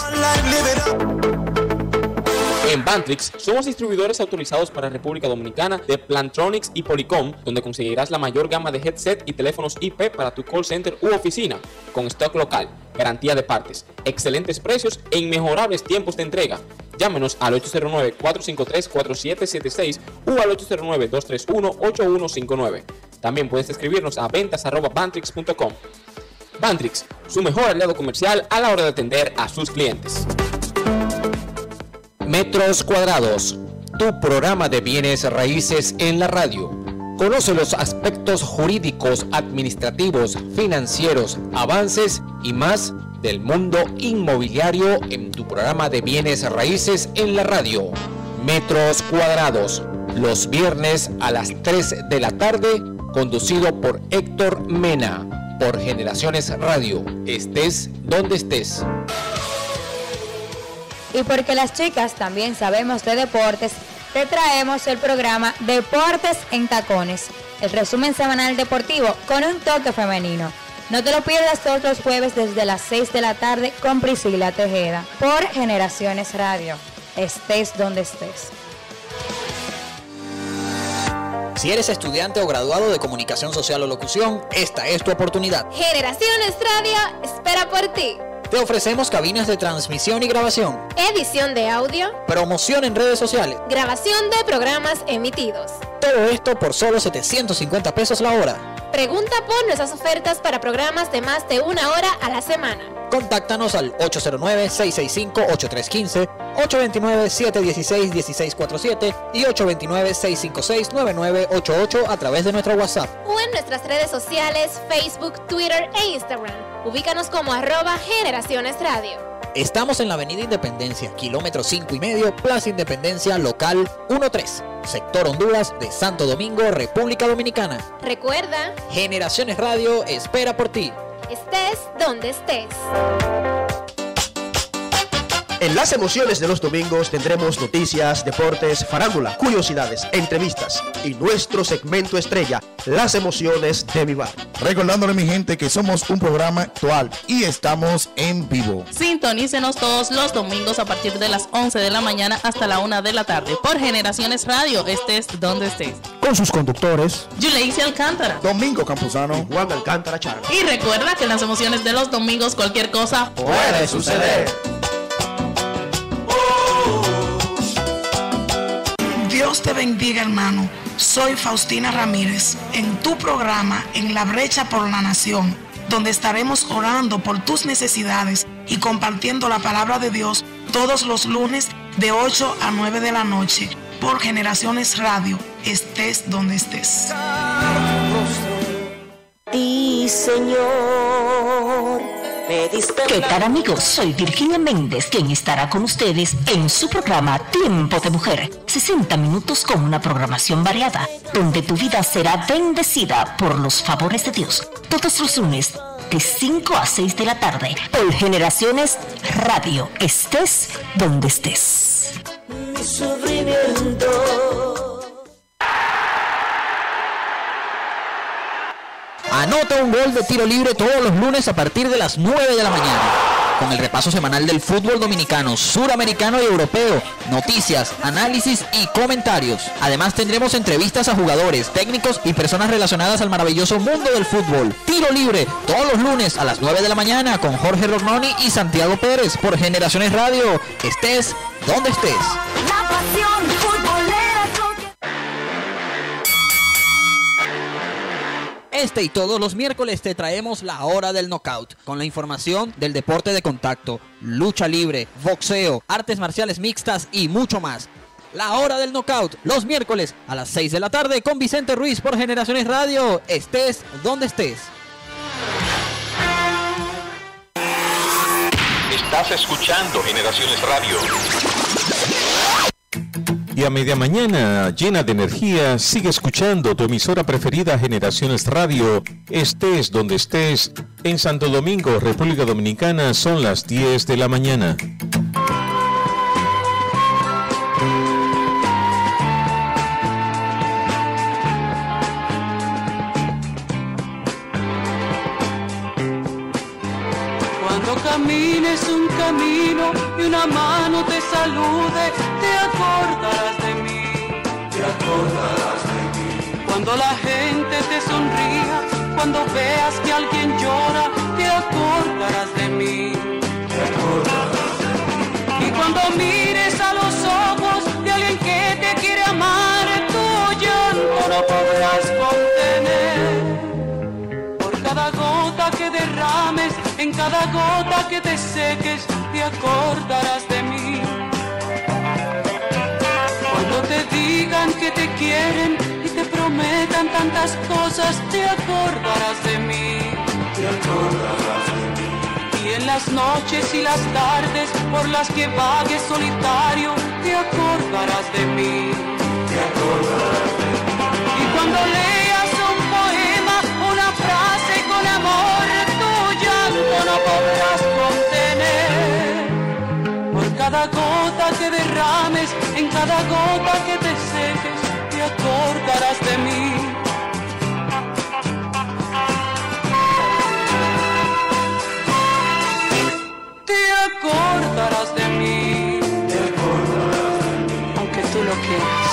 En Bantrix somos distribuidores autorizados para República Dominicana de Plantronics y Polycom, donde conseguirás la mayor gama de headset y teléfonos I P para tu call center u oficina, con stock local, garantía de partes, excelentes precios e inmejorables tiempos de entrega. Llámenos al ocho cero nueve, cuatro cinco tres, cuatro siete siete seis o al ocho cero nueve, dos tres uno, ocho uno cinco nueve. También puedes escribirnos a ventas arroba bantrix punto com. Bantrix, su mejor aliado comercial a la hora de atender a sus clientes. Metros Cuadrados, tu programa de bienes raíces en la radio. Conoce los aspectos jurídicos, administrativos, financieros, avances y más del mundo inmobiliario en tu programa de bienes raíces en la radio. Metros Cuadrados, los viernes a las tres de la tarde, conducido por Héctor Mena, por Generaciones Radio. Estés donde estés. Y porque las chicas también sabemos de deportes, te traemos el programa Deportes en Tacones, el resumen semanal deportivo con un toque femenino. No te lo pierdas todos los jueves desde las seis de la tarde con Priscila Tejeda, por Generaciones Radio. Estés donde estés. Si eres estudiante o graduado de Comunicación Social o Locución, esta es tu oportunidad. Generaciones Radio espera por ti. Te ofrecemos cabinas de transmisión y grabación, edición de audio, promoción en redes sociales, grabación de programas emitidos. Todo esto por solo setecientos cincuenta pesos la hora. Pregunta por nuestras ofertas para programas de más de una hora a la semana. Contáctanos al ocho cero nueve, seis seis cinco, ocho tres uno cinco, ocho dos nueve, siete uno seis, uno seis cuatro siete y ocho dos nueve, seis cinco seis, nueve nueve ocho ocho a través de nuestro WhatsApp. O en nuestras redes sociales, Facebook, Twitter e Instagram. Ubícanos como arroba Generaciones Radio. Estamos en la Avenida Independencia, kilómetro cinco y medio, Plaza Independencia, local uno tres, sector Honduras de Santo Domingo, República Dominicana. Recuerda, Generaciones Radio espera por ti. Estés donde estés. En las emociones de los domingos tendremos noticias, deportes, farándula, curiosidades, entrevistas y nuestro segmento estrella, las emociones de mi barrio. Recordándole, mi gente, que somos un programa actual y estamos en vivo. Sintonícenos todos los domingos a partir de las once de la mañana hasta la una de la tarde por Generaciones Radio, estés donde estés. Con sus conductores Yuleisi Alcántara, Domingo Campuzano y Juan Alcántara Charo. Y recuerda que en las emociones de los domingos cualquier cosa puede suceder. Dios te bendiga, hermano. Soy Faustina Ramírez, en tu programa En la Brecha por la Nación, donde estaremos orando por tus necesidades y compartiendo la palabra de Dios todos los lunes de ocho a nueve de la noche por Generaciones Radio. Estés donde estés. Sí, Señor. ¿Qué tal, amigos? Soy Virginia Méndez, quien estará con ustedes en su programa Tiempo de Mujer. sesenta minutos con una programación variada, donde tu vida será bendecida por los favores de Dios. Todos los lunes, de cinco a seis de la tarde, por Generaciones Radio. Estés donde estés. Mi sufrimiento. Anota un gol de tiro libre todos los lunes a partir de las nueve de la mañana. Con el repaso semanal del fútbol dominicano, suramericano y europeo, noticias, análisis y comentarios. Además tendremos entrevistas a jugadores, técnicos y personas relacionadas al maravilloso mundo del fútbol. Tiro libre todos los lunes a las nueve de la mañana con Jorge Rognoni y Santiago Pérez por Generaciones Radio. Estés donde estés. La pasión futbolera. Este y todos los miércoles te traemos la hora del knockout, con la información del deporte de contacto, lucha libre, boxeo, artes marciales mixtas y mucho más. La hora del knockout, los miércoles a las seis de la tarde con Vicente Ruiz por Generaciones Radio. Estés donde estés. Estás escuchando Generaciones Radio. Y a media mañana, llena de energía, sigue escuchando tu emisora preferida Generaciones Radio. Estés donde estés, en Santo Domingo, República Dominicana, son las diez de la mañana. Cuando camines un camino y una mano te salude, te acordarás de mí, te acordarás de mí. Cuando la gente te sonría, cuando veas que alguien llora, te acordarás de mí, te acordarás de mí. Y cuando mires a los ojos de alguien que te quiere amar, tu llanto no podrás contener. Por cada gota que derrames, en cada gota que te seques, te acordarás de mí. Cuando te digan que te quieren y te prometan tantas cosas, te acordarás de mí. Te acordarás de mí. Y en las noches y las tardes por las que vagues solitario, te acordarás de mí. Te acordarás de mí. Y cuando leas un poema, una frase con amor, tu llanto no podrás contener. Por cada gota que derrames, en cada gota que te seques, te acordarás de mí. Te acordarás de mí. Te acordarás de mí. Aunque tú lo quieras.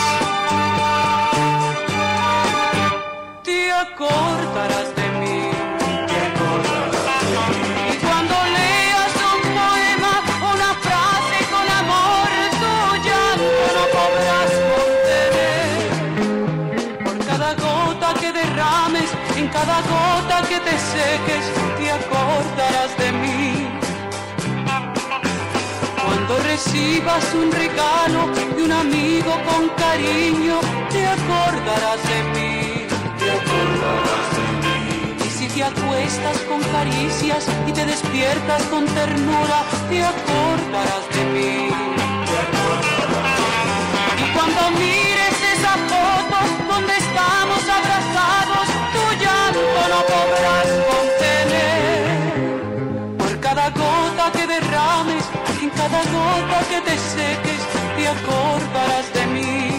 Te acordarás de mí. Te acordarás de mí. Y cuando leas un poema, una frase con amor, tu llanto no podrás contener. Por cada gota que derrames, en cada gota que te seques, te acordarás de mí. Cuando recibas un regalo de un amigo con cariño, te acordarás de mí. Te acordarás de mí. Y si te acuestas con caricias y te despiertas con ternura, te acordarás de mí. Te acordarás de mí. Y cuando mires esa foto donde estamos abrazados, tu llanto no podrás contener. Por cada gota que derrames, en cada gota que te seques, te acordarás de mí.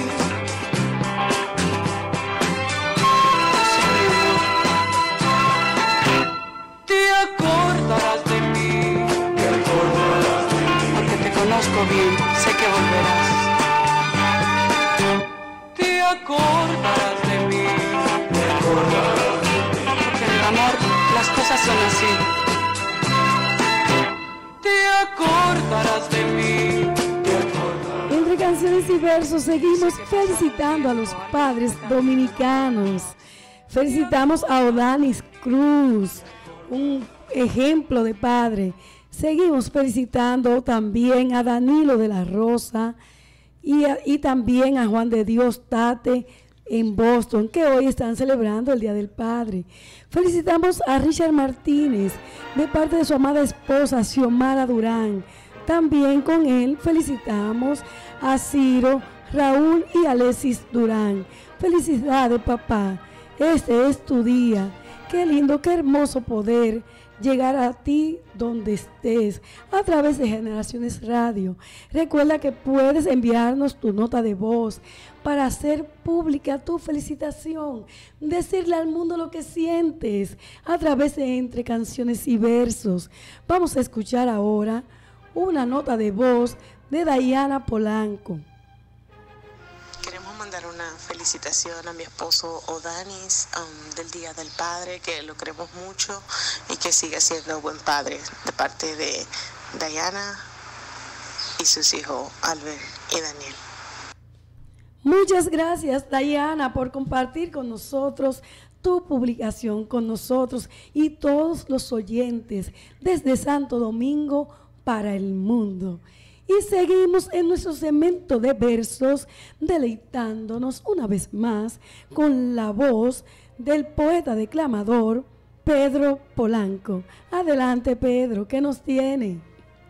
Te acordarás de mí. Te acordarás de mí. Porque te conozco bien, sé que volverás. Te acordarás de mí. Te acordarás de mí. Porque en el amor las cosas son así. Te acordarás de mí. Te acordarás. Entre canciones y versos seguimos felicitando a los padres dominicanos. Felicitamos a Odanis Cruz, un ejemplo de padre. Seguimos felicitando también a Danilo de la Rosa y, a, y también a Juan de Dios Tate en Boston, que hoy están celebrando el Día del Padre. Felicitamos a Richard Martínez de parte de su amada esposa Xiomara Durán. También con él felicitamos a Ciro, Raúl y Alexis Durán. Felicidades, papá. Este es tu día. Qué lindo, qué hermoso poder llegar a ti donde estés a través de Generaciones Radio. Recuerda que puedes enviarnos tu nota de voz para hacer pública tu felicitación, decirle al mundo lo que sientes a través de Entre Canciones y Versos. Vamos a escuchar ahora una nota de voz de Dayana Polanco. Queremos mandar una felicitación a mi esposo Odanis um, del Día del Padre, que lo queremos mucho y que siga siendo buen padre, de parte de Dayana y sus hijos Albert y Daniel. Muchas gracias, Dayana, por compartir con nosotros tu publicación, con nosotros y todos los oyentes desde Santo Domingo para el mundo. Y seguimos en nuestro segmento de versos, deleitándonos una vez más con la voz del poeta declamador Pedro Polanco. Adelante, Pedro, ¿qué nos tiene?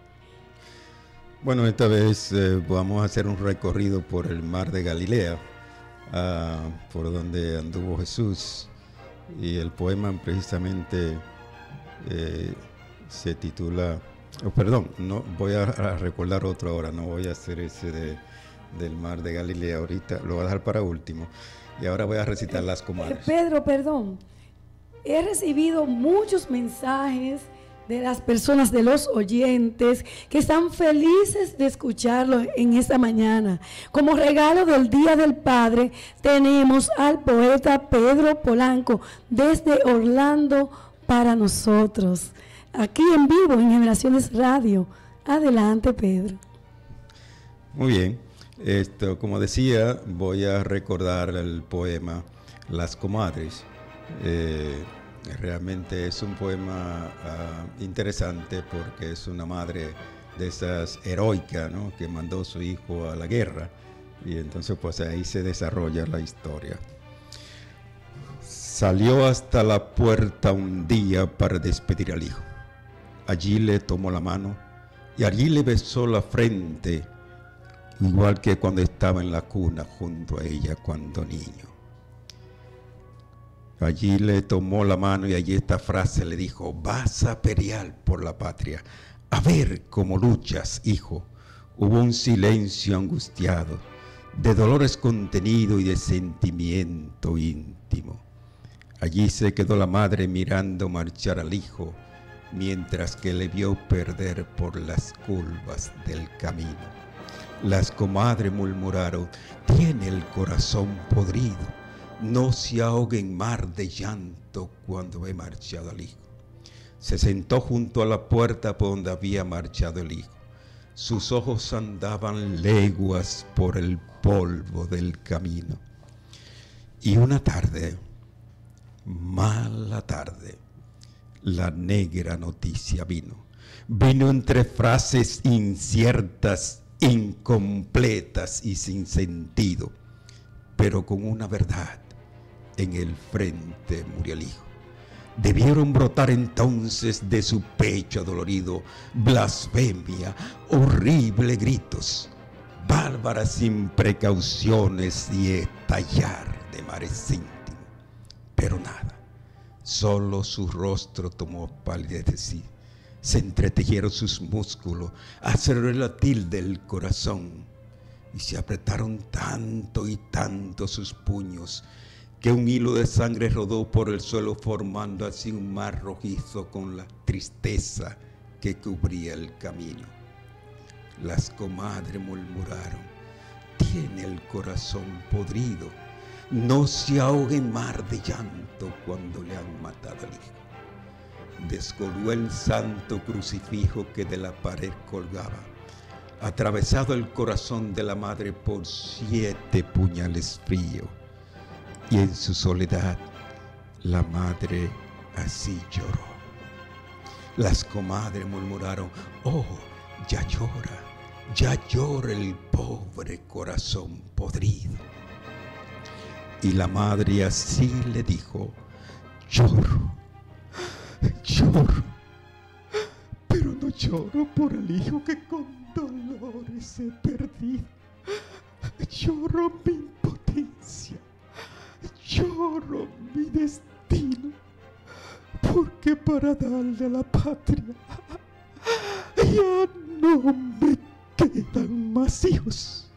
Bueno, esta vez eh, vamos a hacer un recorrido por el mar de Galilea, uh, por donde anduvo Jesús, y el poema precisamente eh, se titula, oh, perdón, no voy a, a recordar otro ahora, no voy a hacer ese de, del mar de Galilea ahorita, lo voy a dejar para último, y ahora voy a recitar las comadres. Pedro, perdón, he recibido muchos mensajes de las personas, de los oyentes, que están felices de escucharlo en esta mañana. Como regalo del Día del Padre, tenemos al poeta Pedro Polanco desde Orlando para nosotros, aquí en vivo en Generaciones Radio. Adelante, Pedro. Muy bien, esto, como decía, voy a recordar el poema Las Comadres. Eh, Realmente es un poema uh, interesante porque es una madre de esas heroicas, ¿no?, que mandó a su hijo a la guerra, y entonces pues ahí se desarrolla la historia. Salió hasta la puerta un día para despedir al hijo. Allí le tomó la mano y allí le besó la frente, igual que cuando estaba en la cuna junto a ella cuando niño. Allí le tomó la mano y allí esta frase le dijo: vas a pelear por la patria, a ver cómo luchas, hijo. Hubo un silencio angustiado, de dolores contenido y de sentimiento íntimo. Allí se quedó la madre mirando marchar al hijo, mientras que le vio perder por las curvas del camino. Las comadres murmuraron: tiene el corazón podrido, no se ahogue en mar de llanto cuando ve marchado al hijo. Se sentó junto a la puerta por donde había marchado el hijo. Sus ojos andaban leguas por el polvo del camino. Y una tarde, mala tarde, la negra noticia vino. Vino entre frases inciertas, incompletas y sin sentido, pero con una verdad. En el frente murió el hijo. Debieron brotar entonces de su pecho adolorido blasfemia, horribles gritos, bárbaras imprecauciones y estallar de mares íntimos. Pero nada, solo su rostro tomó palidez, se entretejieron sus músculos, aceleró el latir del corazón y se apretaron tanto y tanto sus puños que un hilo de sangre rodó por el suelo formando así un mar rojizo con la tristeza que cubría el camino. Las comadres murmuraron: tiene el corazón podrido, no se ahogue en mar de llanto cuando le han matado al hijo. Descolgó el santo crucifijo que de la pared colgaba, atravesado el corazón de la madre por siete puñales fríos. Y en su soledad, la madre así lloró. Las comadres murmuraron: oh, ya llora, ya llora el pobre corazón podrido. Y la madre así le dijo: lloro, lloro, pero no lloro por el hijo que con dolores he perdido. Lloro mi impotencia. Lloro mi destino, porque para darle a la patria ya no me quedan más hijos.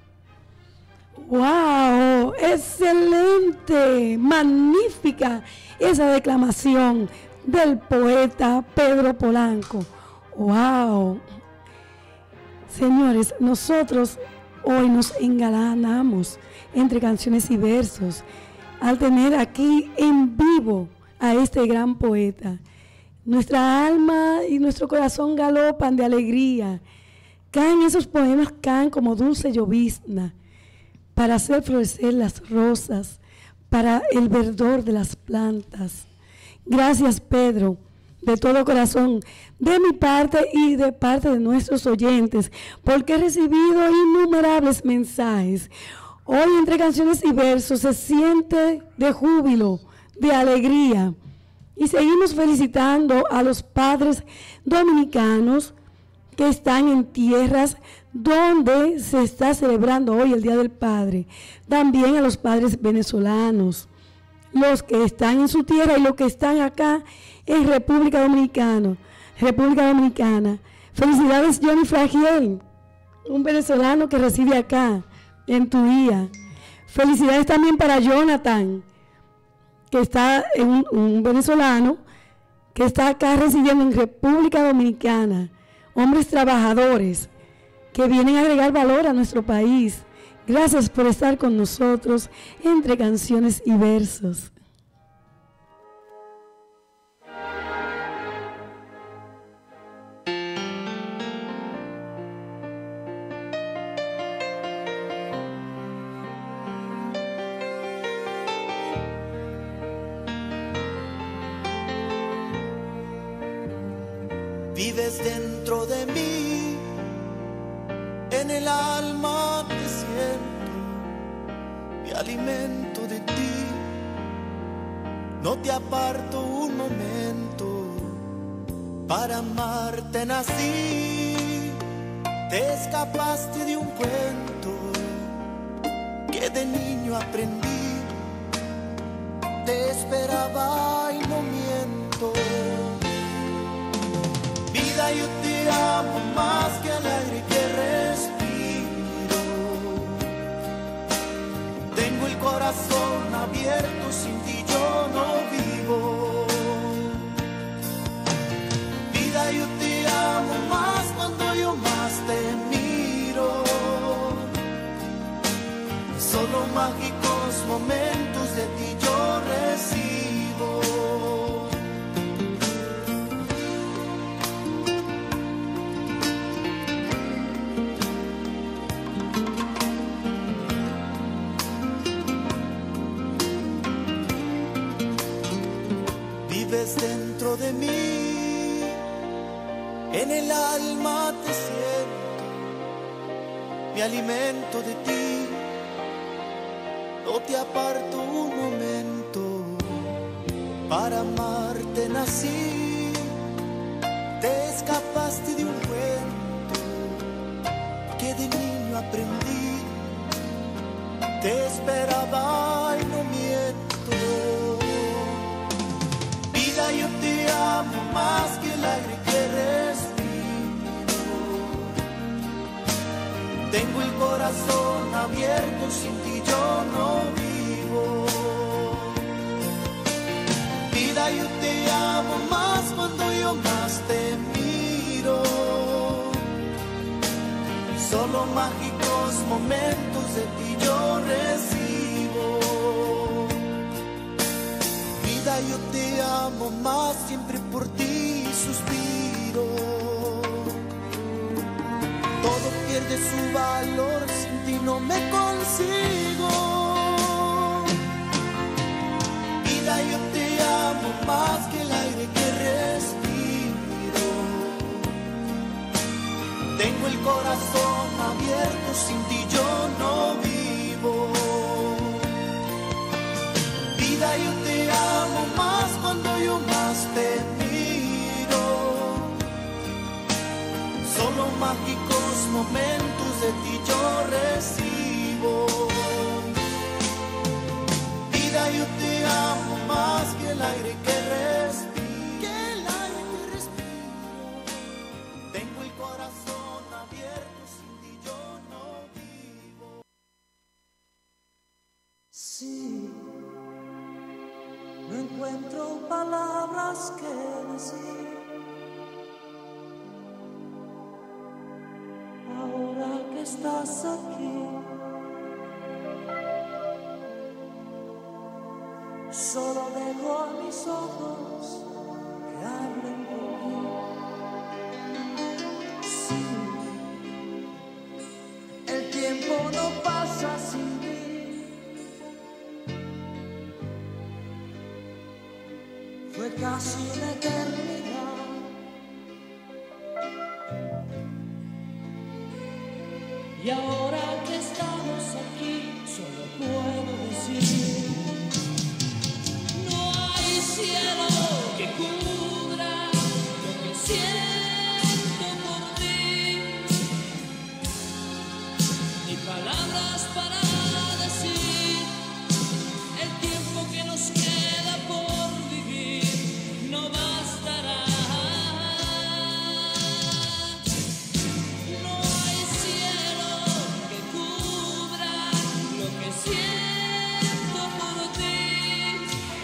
¡Wow! ¡Excelente! Magnífica esa declamación del poeta Pedro Polanco. ¡Wow! Señores, nosotros hoy nos engalanamos entre canciones y versos al tener aquí en vivo a este gran poeta. Nuestra alma y nuestro corazón galopan de alegría. Caen esos poemas, caen como dulce llovizna para hacer florecer las rosas, para el verdor de las plantas. Gracias, Pedro, de todo corazón, de mi parte y de parte de nuestros oyentes, porque he recibido innumerables mensajes. Hoy entre canciones y versos se siente de júbilo, de alegría. Y seguimos felicitando a los padres dominicanos que están en tierras donde se está celebrando hoy el Día del Padre. También a los padres venezolanos, los que están en su tierra y los que están acá en República Dominicana. República Dominicana. Felicidades, Johnny Fragiel, un venezolano que reside acá en tu día. Felicidades también para Jonathan, que está en un, un venezolano que está acá residiendo en República Dominicana. Hombres trabajadores que vienen a agregar valor a nuestro país. Gracias por estar con nosotros entre canciones y versos. Vives dentro de mí, en el alma te siento, me alimento de ti, no te aparto un momento, para amarte nací, te escapaste de un cuento que de niño aprendí, te esperaba y no miento. Vida, yo te amo más que al aire que respiro. Tengo el corazón abierto, sin ti yo no vivo. Vida, yo te amo más cuando yo más te miro. Solo mágicos momentos de ti yo recibo. Vives dentro de mí, en el alma te siento, me alimento de ti, no te aparto un momento, para amarte nací, te escapaste de un cuento que de niño aprendí, te esperaba y no miento. Vida, yo te amo más que el aire que respiro. Tengo el corazón abierto, sin ti yo no vivo. Vida, yo te amo más cuando yo más te miro. Solo mágicos momentos de ti yo recibo. Vida, yo te amo más, siempre por ti suspiro. Todo pierde su valor, sin ti no me consigo. Vida, yo te amo más que el aire que respiro. Tengo el corazón abierto, sin ti yo no vivo. Vida, yo te amo más cuando yo más te miro. Solo mágicos momentos de ti yo recibo. Vida, yo te amo más que el aire que respiro. Que el aire que respiro. Tengo el corazón abierto, sin ti yo no vivo. Sí. No encuentro palabras que decir. Ahora que estás aquí, solo dejo a mis ojos que hablen por mí. Sí, el tiempo no pasa sin mí. Fue casi una eternidad. Y ahora que estamos aquí, solo puedo decir: no hay cielo que cubra lo que siento por ti, ni palabras para decir el tiempo que nos queda por vivir. No bastará. No hay cielo que cubra lo que siento por ti,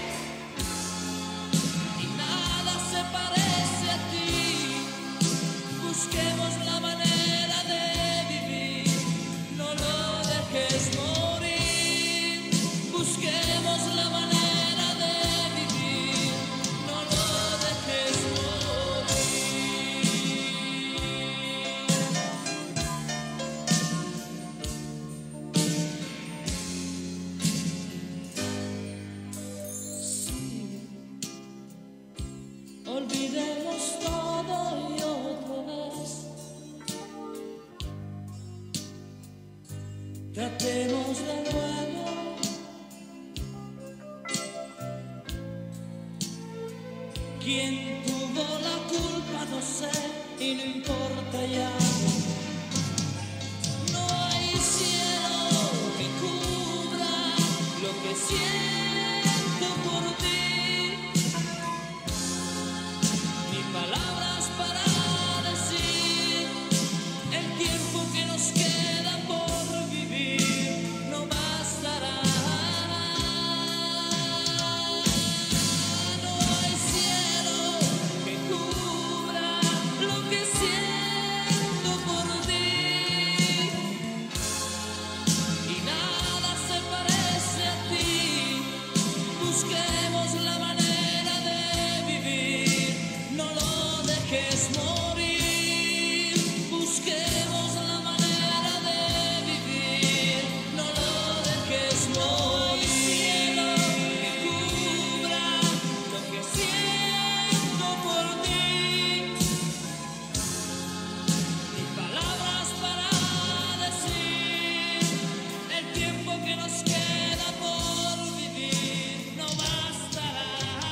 y nada se parece a ti. Busquemos la manera de vivir, no lo dejes morir. Busquemos la manera. Olvidemos todo y no importa ya. No hay cielo que cubra lo que siento por ti, ni palabras para decir el tiempo que nos queda por vivir no bastará. No hay cielo que cubra lo que siento por ti, y nada se parece a ti. Busquemos la manera de vivir, no lo dejes morir. Busquemos la manera de vivir, no lo dejes morir. Cielo que cubra lo que siento por ti, ni palabras para decir el tiempo que nos queda por vivir no bastará.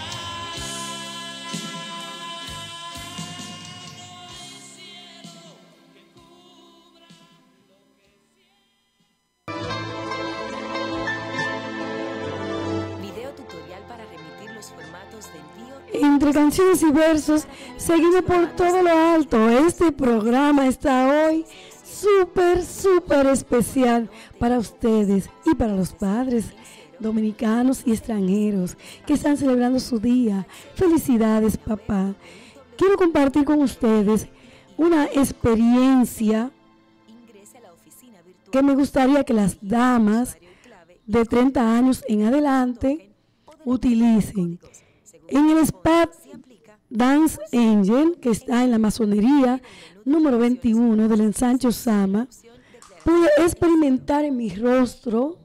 Video tutorial para remitir los formatos de envío. Entre canciones y versos, seguimos por todo lo alto. Este programa está hoy súper, súper especial para ustedes y para los padres dominicanos y extranjeros que están celebrando su día. Felicidades, papá. Quiero compartir con ustedes una experiencia que me gustaría que las damas de treinta años en adelante utilicen. En el spa Dance Angel, que está en la masonería número veintiuno del ensanche Sama, pude experimentar en mi rostro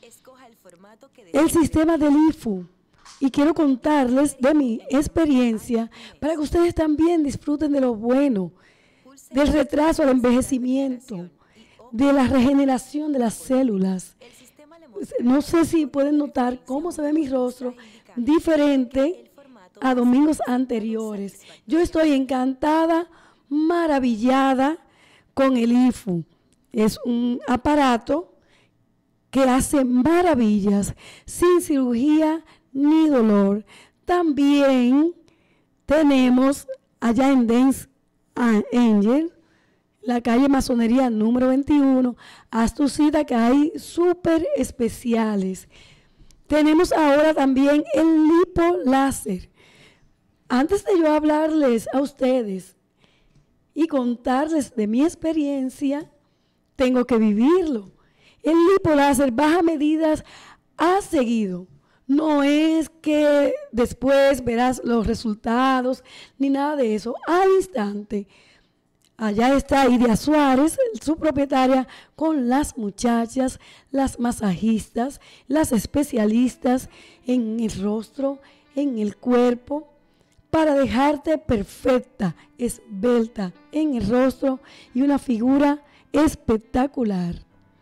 el sistema del I F U, y quiero contarles de mi experiencia para que ustedes también disfruten de lo bueno, del retraso al envejecimiento, de la regeneración de las células. No sé si pueden notar cómo se ve mi rostro diferente a domingos anteriores. Yo estoy encantada, maravillada con el I F U. Es un aparato que hace maravillas sin cirugía ni dolor. También tenemos allá en Dance Angel, la calle Masonería número veintiuno, haz tu cita, que hay súper especiales. Tenemos ahora también el lipo láser. Antes de yo hablarles a ustedes y contarles de mi experiencia, tengo que vivirlo. El lipo láser baja medidas a seguido. No es que después verás los resultados ni nada de eso. Al instante. Allá está Idia Suárez, su propietaria, con las muchachas, las masajistas, las especialistas en el rostro, en el cuerpo, para dejarte perfecta, esbelta en el rostro y una figura espectacular.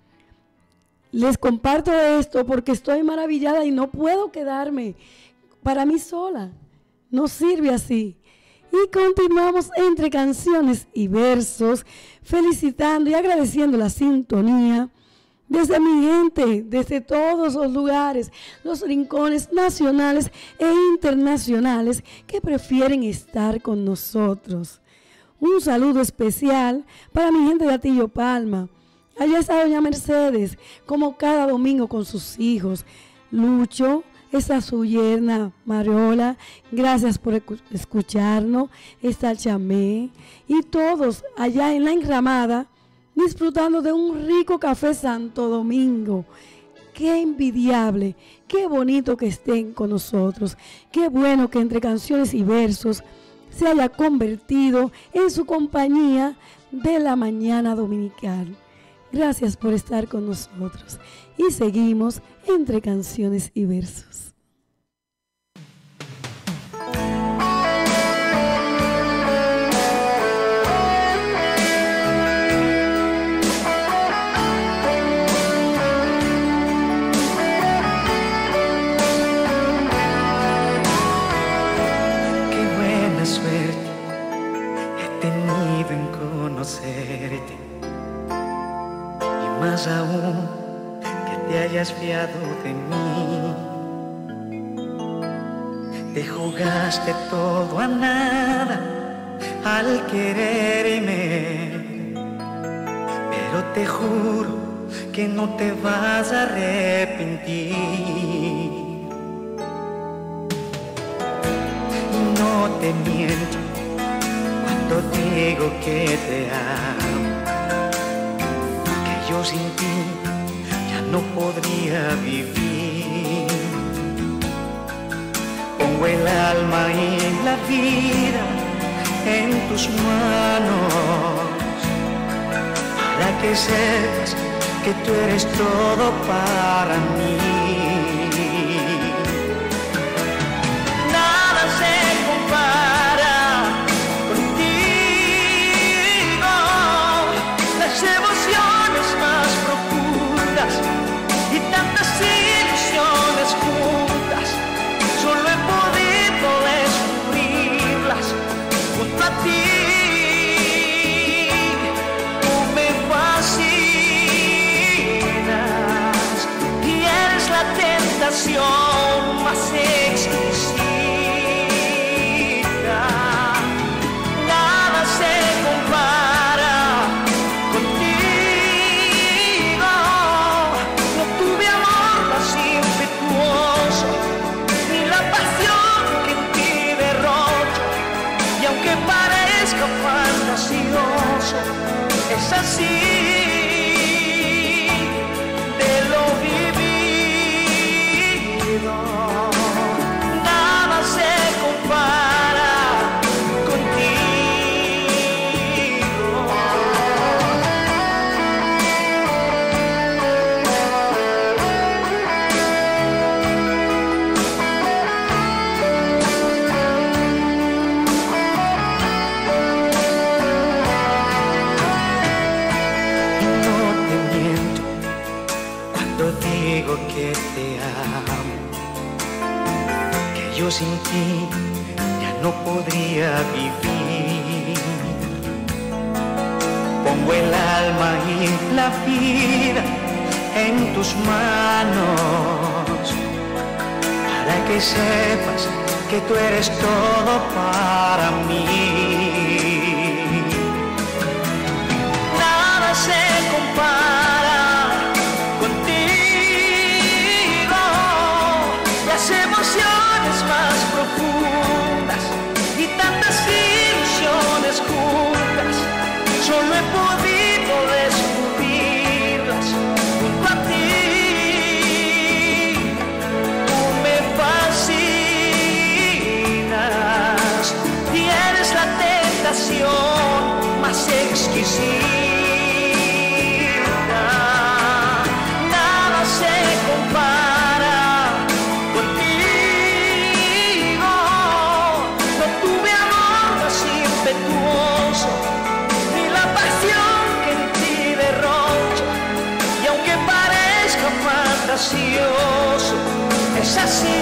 Les comparto esto porque estoy maravillada y no puedo quedarme para mí sola. No sirve así. Y continuamos entre canciones y versos, felicitando y agradeciendo la sintonía desde mi gente, desde todos los lugares, los rincones nacionales e internacionales que prefieren estar con nosotros. Un saludo especial para mi gente de Atillo Palma. Allá está doña Mercedes, como cada domingo con sus hijos. Lucho, está su yerna Mariola, gracias por escucharnos. Está Chamé y todos allá en la Enramada disfrutando de un rico café Santo Domingo. Qué envidiable, qué bonito que estén con nosotros. Qué bueno que entre canciones y versos se haya convertido en su compañía de la mañana dominical. Gracias por estar con nosotros y seguimos entre canciones y versos. Qué buena suerte tenido en conocerte, y más aún que te hayas fiado de mí. Te jugaste todo a nada al quererme, pero te juro que no te vas a arrepentir. No te miento cuando digo que te amo, que yo sin ti ya no podría vivir. Pongo el alma y la vida en tus manos, para que sepas que tú eres todo para mí. Nada se compara contigo, las emociones más profundas y tantas ilusiones juntas, solo he podido descubrirlas junto a ti. Más exquisita, nada se compara contigo. No tuve amor más impetuoso, ni la pasión que en ti derrocho, y aunque parezca fantasioso, es así. Nada se compara contigo. No te miento cuando digo que te amo, yo sin ti ya no podría vivir. Pongo el alma y la vida en tus manos, para que sepas que tú eres todo para mí. Nada se compara contigo, las emociones más profundas y tantas ilusiones juntas, solo he podido descubrirlas junto a ti. Tú me fascinas y eres la tentación más exquisita. Nada se compara. Ni la pasión que en ti derrocho, y aunque parezca fantasioso, es así.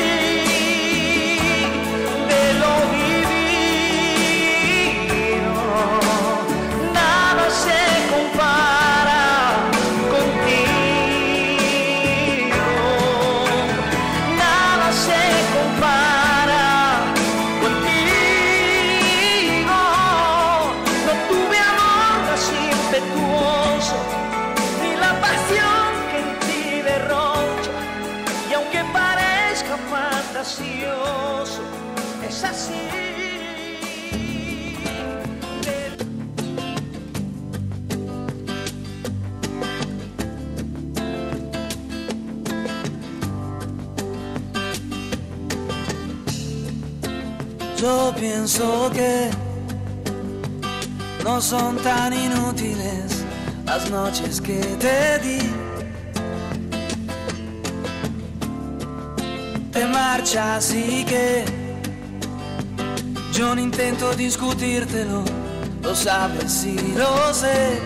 De lo vivido, nada se compara contigo. Nada se compara contigo. Ni la pasión que en ti derrocho, y aunque parezca fantasioso, es así. Yo pienso que no son tan inútiles las noches que te di. Te marchas y que yo no intento discutírtelo, lo sabes y lo sé.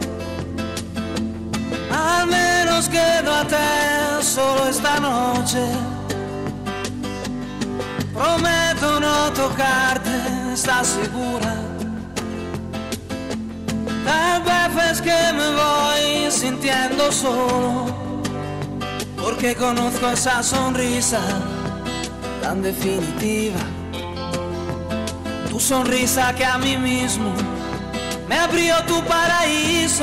Al menos quédate solo esta noche. Prometo no tocarte, ¿estás segura? Las veces que me voy sintiendo solo, porque conozco esa sonrisa tan definitiva, tu sonrisa que a mí mismo me abrió tu paraíso.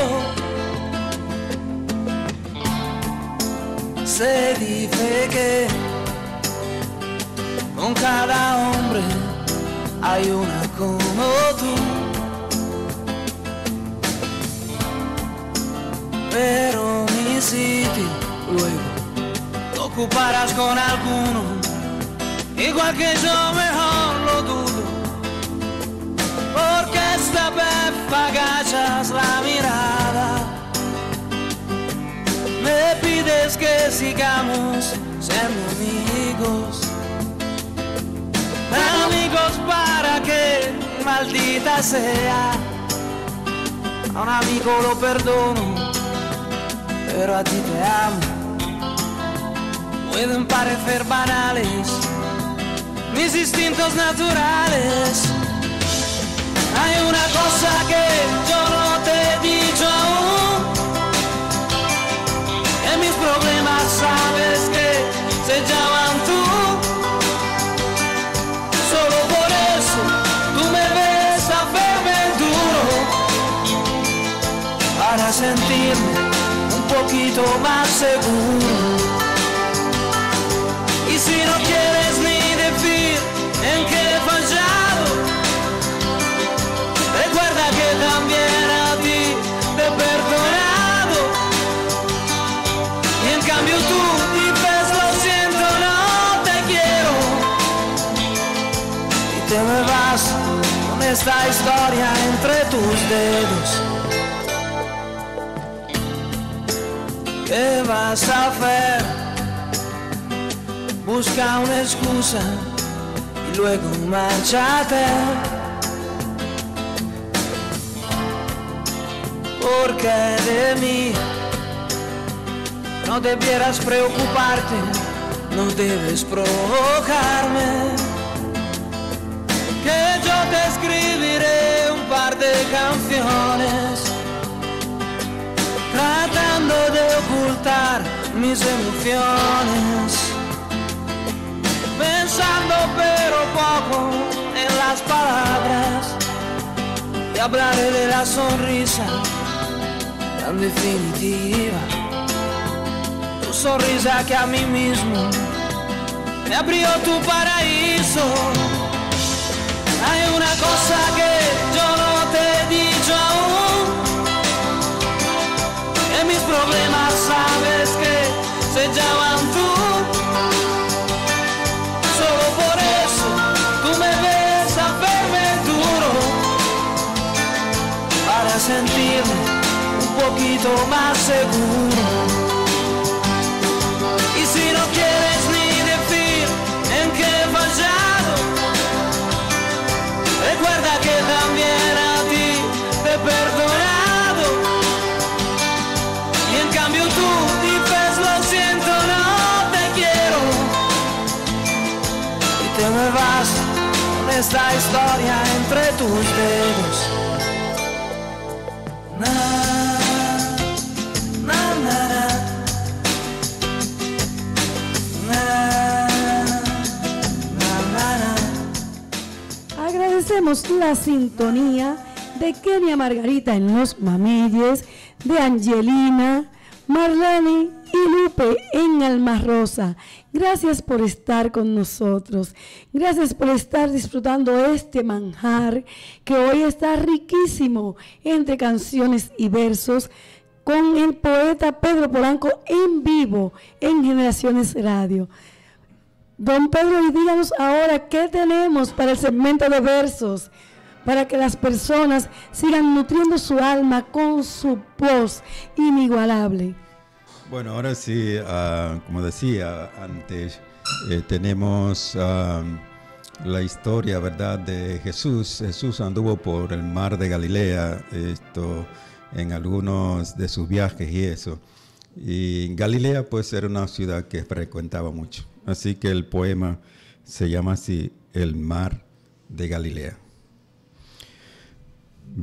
Se dice que con cada hombre hay una como tú, pero mi sitio luego lo ocuparás con alguno, igual que yo, mejor lo dudo, porque esta vez agachas la mirada, me pides que sigamos siendo amigos, amigos para que, maldita sea, a un amigo lo perdono, pero a ti te amo. Pueden parecer banales mis instintos naturales. Hay una cosa que yo no te he dicho aún, que mis problemas sabes que se llaman tú. Solo por eso tú me ves hacerme duro, para sentirme un poquito más seguro. Y si no quieres ni decir en qué he fallado, recuerda que también a ti te he perdonado. Y en cambio tú dices lo siento, no te quiero, y te me vas con esta historia entre tus dedos. ¿Qué vas a hacer? Busca una excusa y luego márchate, porque de mí no debieras preocuparte, no debes provocarme, que yo te escribiré un par de canciones tratando de ocultar mis emociones, pensando pero poco en las palabras, y hablaré de la sonrisa tan definitiva, tu sonrisa que a mí mismo me abrió tu paraíso. Hay una cosa que yo no te he dicho aún, que mis problemas sabes que se llaman tú. Solo por eso tú me ves hacerme duro, para sentirme un poquito más seguro. Y si no quieres ni decir en qué he fallado, recuerda que también a ti te he perdonado. Y en cambio tú dices lo siento, no te quiero, y te me vas con esta historia entre tus dedos. Na, na, na, na, na, na, na. Agradecemos la sintonía de Kenia Margarita en los mameyes, de Angelina, Marlene y Lupe en Alma Rosa. Gracias por estar con nosotros. Gracias por estar disfrutando este manjar que hoy está riquísimo entre canciones y versos con el poeta Pedro Polanco en vivo en Generaciones Radio. Don Pedro, y díganos ahora qué tenemos para el segmento de versos, para que las personas sigan nutriendo su alma con su voz inigualable. Bueno, ahora sí, uh, como decía antes, eh, tenemos uh, la historia, ¿verdad?, de Jesús. Jesús anduvo por el mar de Galilea, esto, en algunos de sus viajes y eso. Y Galilea, pues, era una ciudad que frecuentaba mucho. Así que el poema se llama así, El mar de Galilea.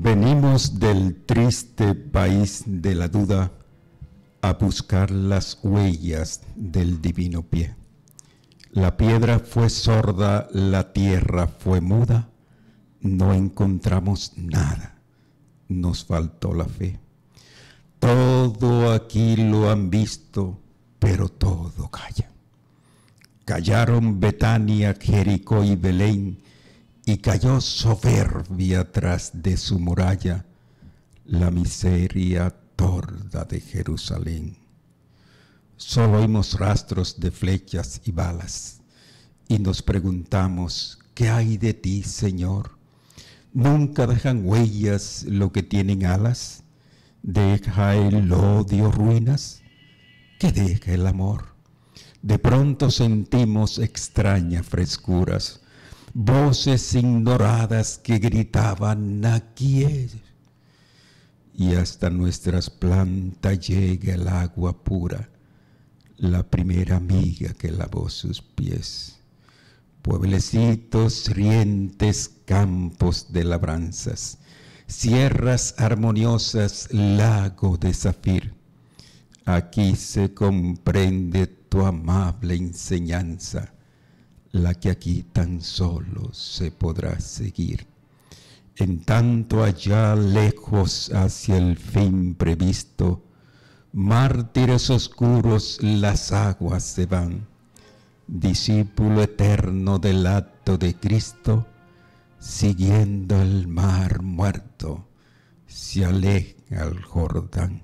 Venimos del triste país de la duda a buscar las huellas del divino pie. La piedra fue sorda, la tierra fue muda, no encontramos nada, nos faltó la fe. Todo aquí lo han visto, pero todo calla. Callaron Betania, Jericó y Belén, y cayó soberbia tras de su muralla la miseria torda de Jerusalén. Solo oímos rastros de flechas y balas, y nos preguntamos, ¿qué hay de ti, Señor? ¿Nunca dejan huellas lo que tienen alas? ¿Deja el odio ruinas? ¿Qué deja el amor? De pronto sentimos extrañas frescuras, voces ignoradas que gritaban, aquí es. Y hasta nuestras plantas llega el agua pura, la primera amiga que lavó sus pies. Pueblecitos, rientes, campos de labranzas, sierras armoniosas, lago de zafir. Aquí se comprende tu amable enseñanza, la que aquí tan solo se podrá seguir. En tanto allá lejos hacia el fin previsto, mártires oscuros las aguas se van. Discípulo eterno del acto de Cristo, siguiendo el mar muerto, se aleja al Jordán.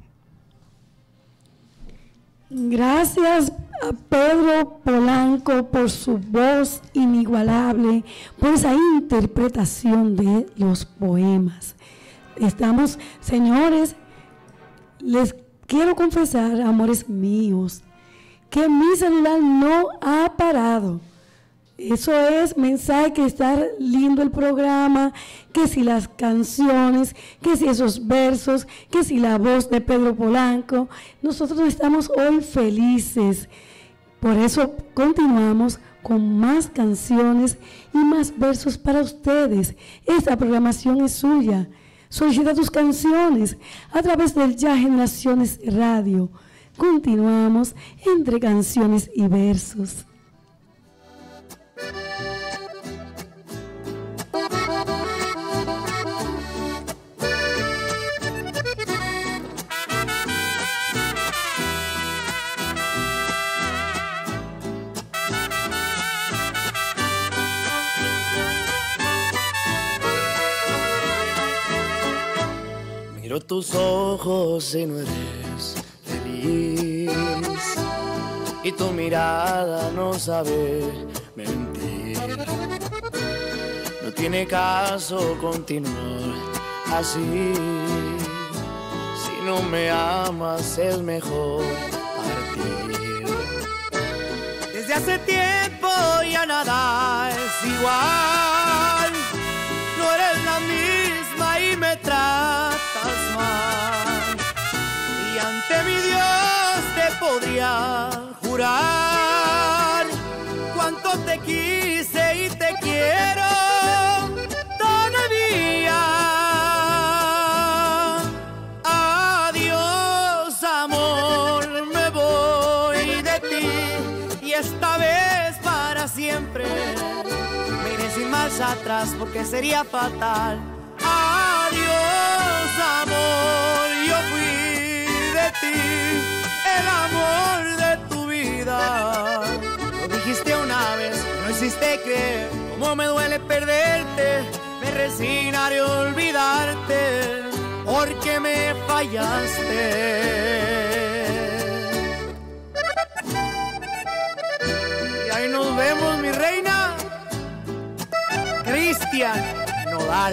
Gracias a Pedro Polanco por su voz inigualable, por esa interpretación de los poemas. Estamos, señores, les quiero confesar, amores míos, que mi celular no ha parado. Eso es mensaje que está lindo el programa, que si las canciones, que si esos versos, que si la voz de Pedro Polanco. Nosotros estamos hoy felices. Por eso continuamos con más canciones y más versos para ustedes. Esta programación es suya. Solicita tus canciones a través del Ya Generaciones Radio. Continuamos entre canciones y versos. Miro tus ojos y no eres feliz, y tu mirada no sabe mentir. No tiene caso continuar así. Si no me amas es mejor partir. Desde hace tiempo ya nada es igual. No eres la misma y me tratas mal. Y ante mi Dios te podría jurar cuánto te quise y te quiero todavía. Adiós, amor, me voy de ti y esta vez para siempre. Me iré sin marcha atrás porque sería fatal. Adiós, amor, yo fui de ti, el amor de tu vida. Lo dijiste una vez, no hiciste creer cómo me duele perderte. Me resignaré a olvidarte porque me fallaste. Y ahí nos vemos, mi reina. Cristian Nodal.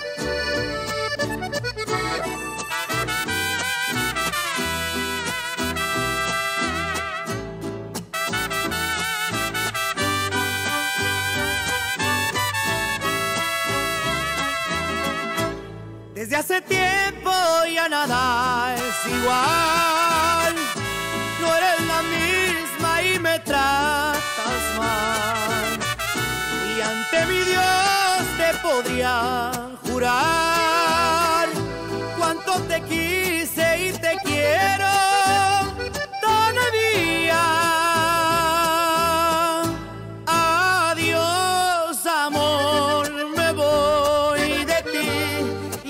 Desde hace tiempo ya nada es igual. No eres la misma y me tratas mal. Y ante mi Dios te podría jurar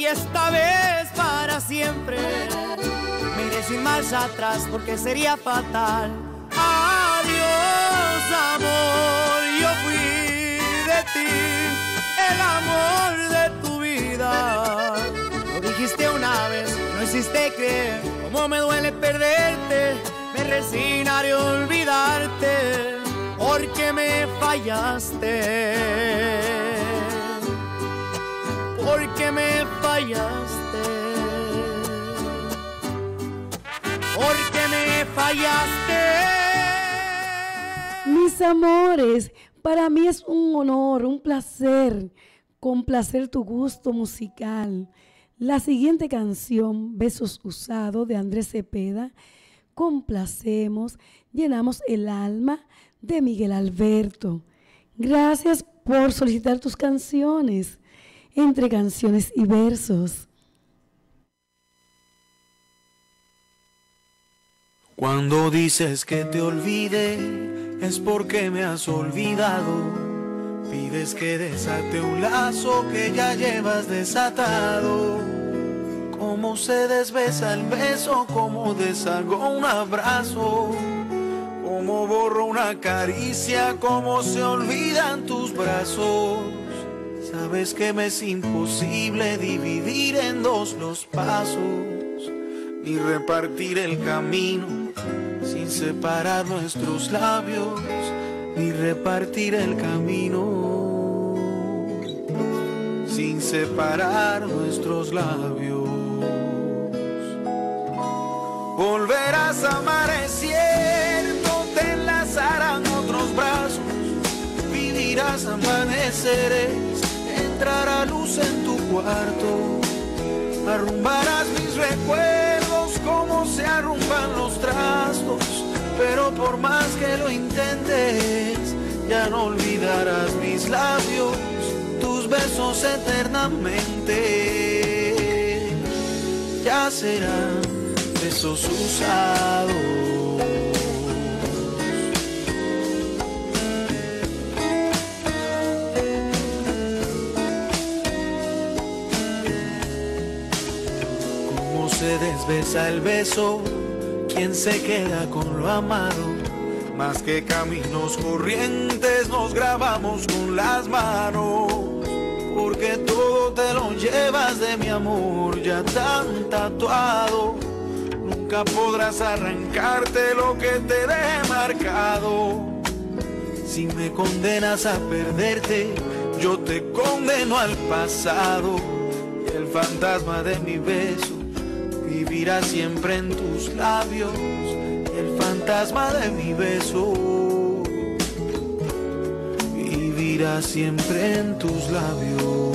esta vez para siempre. Me iré sin marcha atrás porque sería fatal. Adiós, amor, yo fui de ti, el amor de tu vida. Lo dijiste una vez, no hiciste creer cómo me duele perderte. Me resignaré a olvidarte porque me fallaste, porque me fallaste, porque me fallaste. Mis amores, para mí es un honor, un placer complacer tu gusto musical. La siguiente canción, Besos Usados, de Andrés Cepeda, complacemos, llenamos el alma de Miguel Alberto. Gracias por solicitar tus canciones, entre canciones y versos. Cuando dices que te olvide, es porque me has olvidado. Pides que desate un lazo que ya llevas desatado. Cómo se desbesa el beso, cómo deshago un abrazo, cómo borro una caricia, cómo se olvidan tus brazos. Sabes que me es imposible dividir en dos los pasos y repartir el camino sin separar nuestros labios, ni repartir el camino sin separar nuestros labios. Volverás a amar, es cierto, te enlazarán otros brazos, vivirás amaneceres, entrará luz en tu cuarto, arrumbarás mis recuerdos como se arrumban los trastos, pero por más que lo intentes, ya no olvidarás mis labios, tus besos eternamente, ya serán besos usados. Cómo se desbesa el beso, quién se queda con lo amado, más que caminos corrientes nos grabamos con las manos, porque todo te lo llevas de mi amor ya tan tatuado. Nunca podrás arrancarte lo que te deje marcado. Si me condenas a perderte, yo te condeno al pasado. Y el fantasma de mi beso vivirá siempre en tus labios. Y el fantasma de mi beso vivirá siempre en tus labios.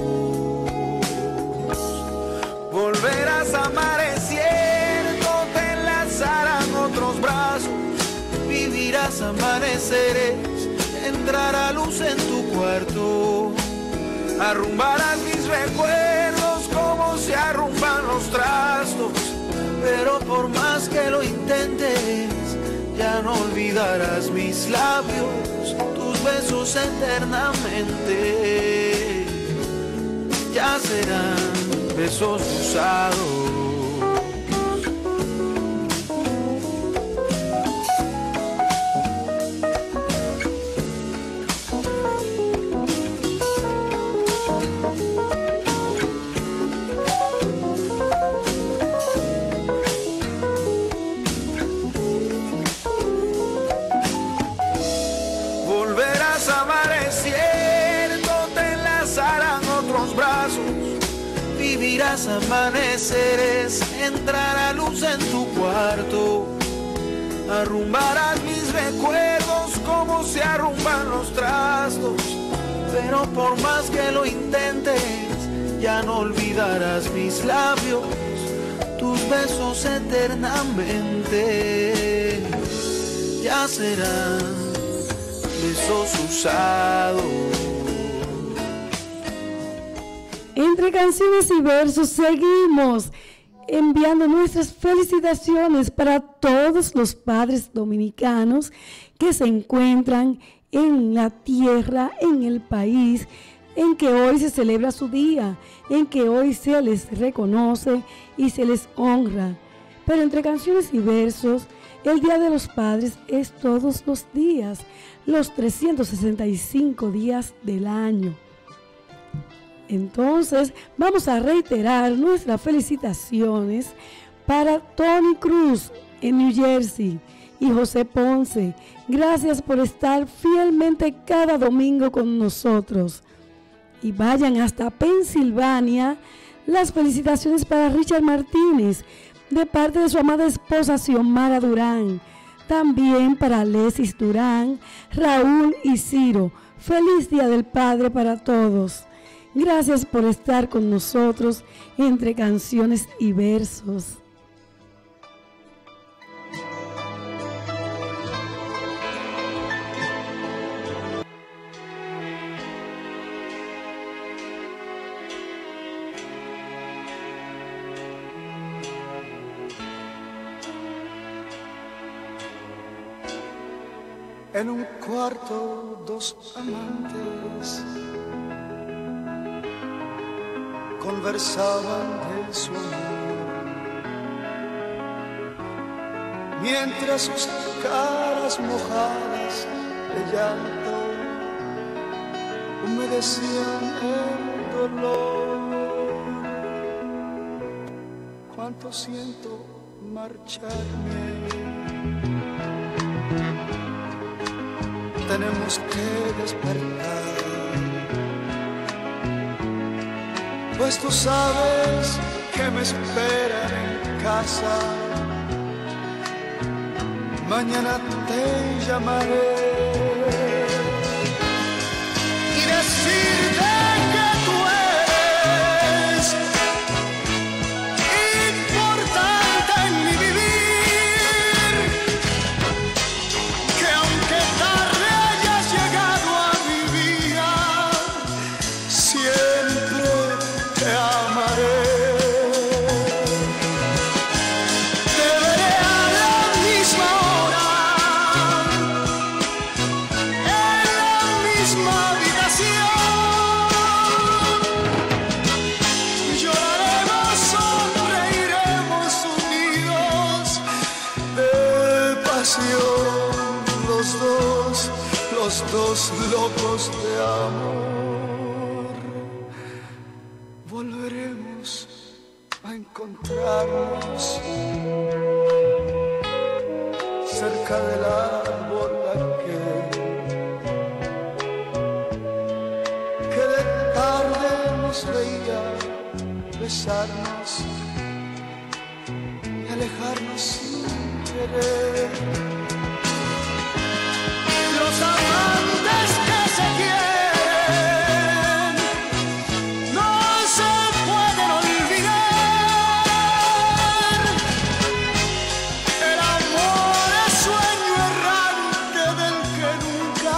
Volverás a amar, es cierto, te enlazarán otros brazos, vivirás amaneceres, entrará luz en tu cuarto, arrumbarás mis recuerdos como se arrumban los trastos, pero por más que lo intentes, ya no olvidarás mis labios, tus besos eternamente, ya serán besos usados. Volverás a amar, es cierto, te enlazarán otros brazos, vivirás amaneceres, entrará luz en tu cuarto, arrumbarás mis recuerdos como se arrumban los trastos, pero por más que lo intentes, ya no olvidarás mis labios, tus besos eternamente, ya serán besos usados. Entre canciones y versos seguimos enviando nuestras felicitaciones para todos los padres dominicanos que se encuentran en la tierra, en el país, en que hoy se celebra su día, en que hoy se les reconoce y se les honra. Pero entre canciones y versos, el Día de los Padres es todos los días, los trescientos sesenta y cinco días del año. Entonces, vamos a reiterar nuestras felicitaciones para Tony Cruz en New Jersey y José Ponce. Gracias por estar fielmente cada domingo con nosotros. Y vayan hasta Pensilvania. Las felicitaciones para Richard Martínez, de parte de su amada esposa Xiomara Durán. También para Lesis Durán, Raúl y Ciro. Feliz Día del Padre para todos. Gracias por estar con nosotros entre canciones y versos. En un cuarto, dos amantes conversaban de su amor, mientras sus caras mojadas de llanto humedecían el dolor. Cuánto siento marcharme, tenemos que despertar, pues tú sabes que me esperan en casa. Mañana te llamaré y decirte que tú eres importante en mi vivir, que aunque tarde hayas llegado a mi vida, siempre te amaré. Te veré a la misma hora, en la misma habitación. Lloraremos, sonreiremos unidos de pasión, los dos, los dos locos de amor. Volveremos a encontrarnos cerca del árbol aquel que de tarde nos veía besarnos y alejarnos sin querer. Los amantes que se quieren no se pueden olvidar. El amor es sueño errante del que nunca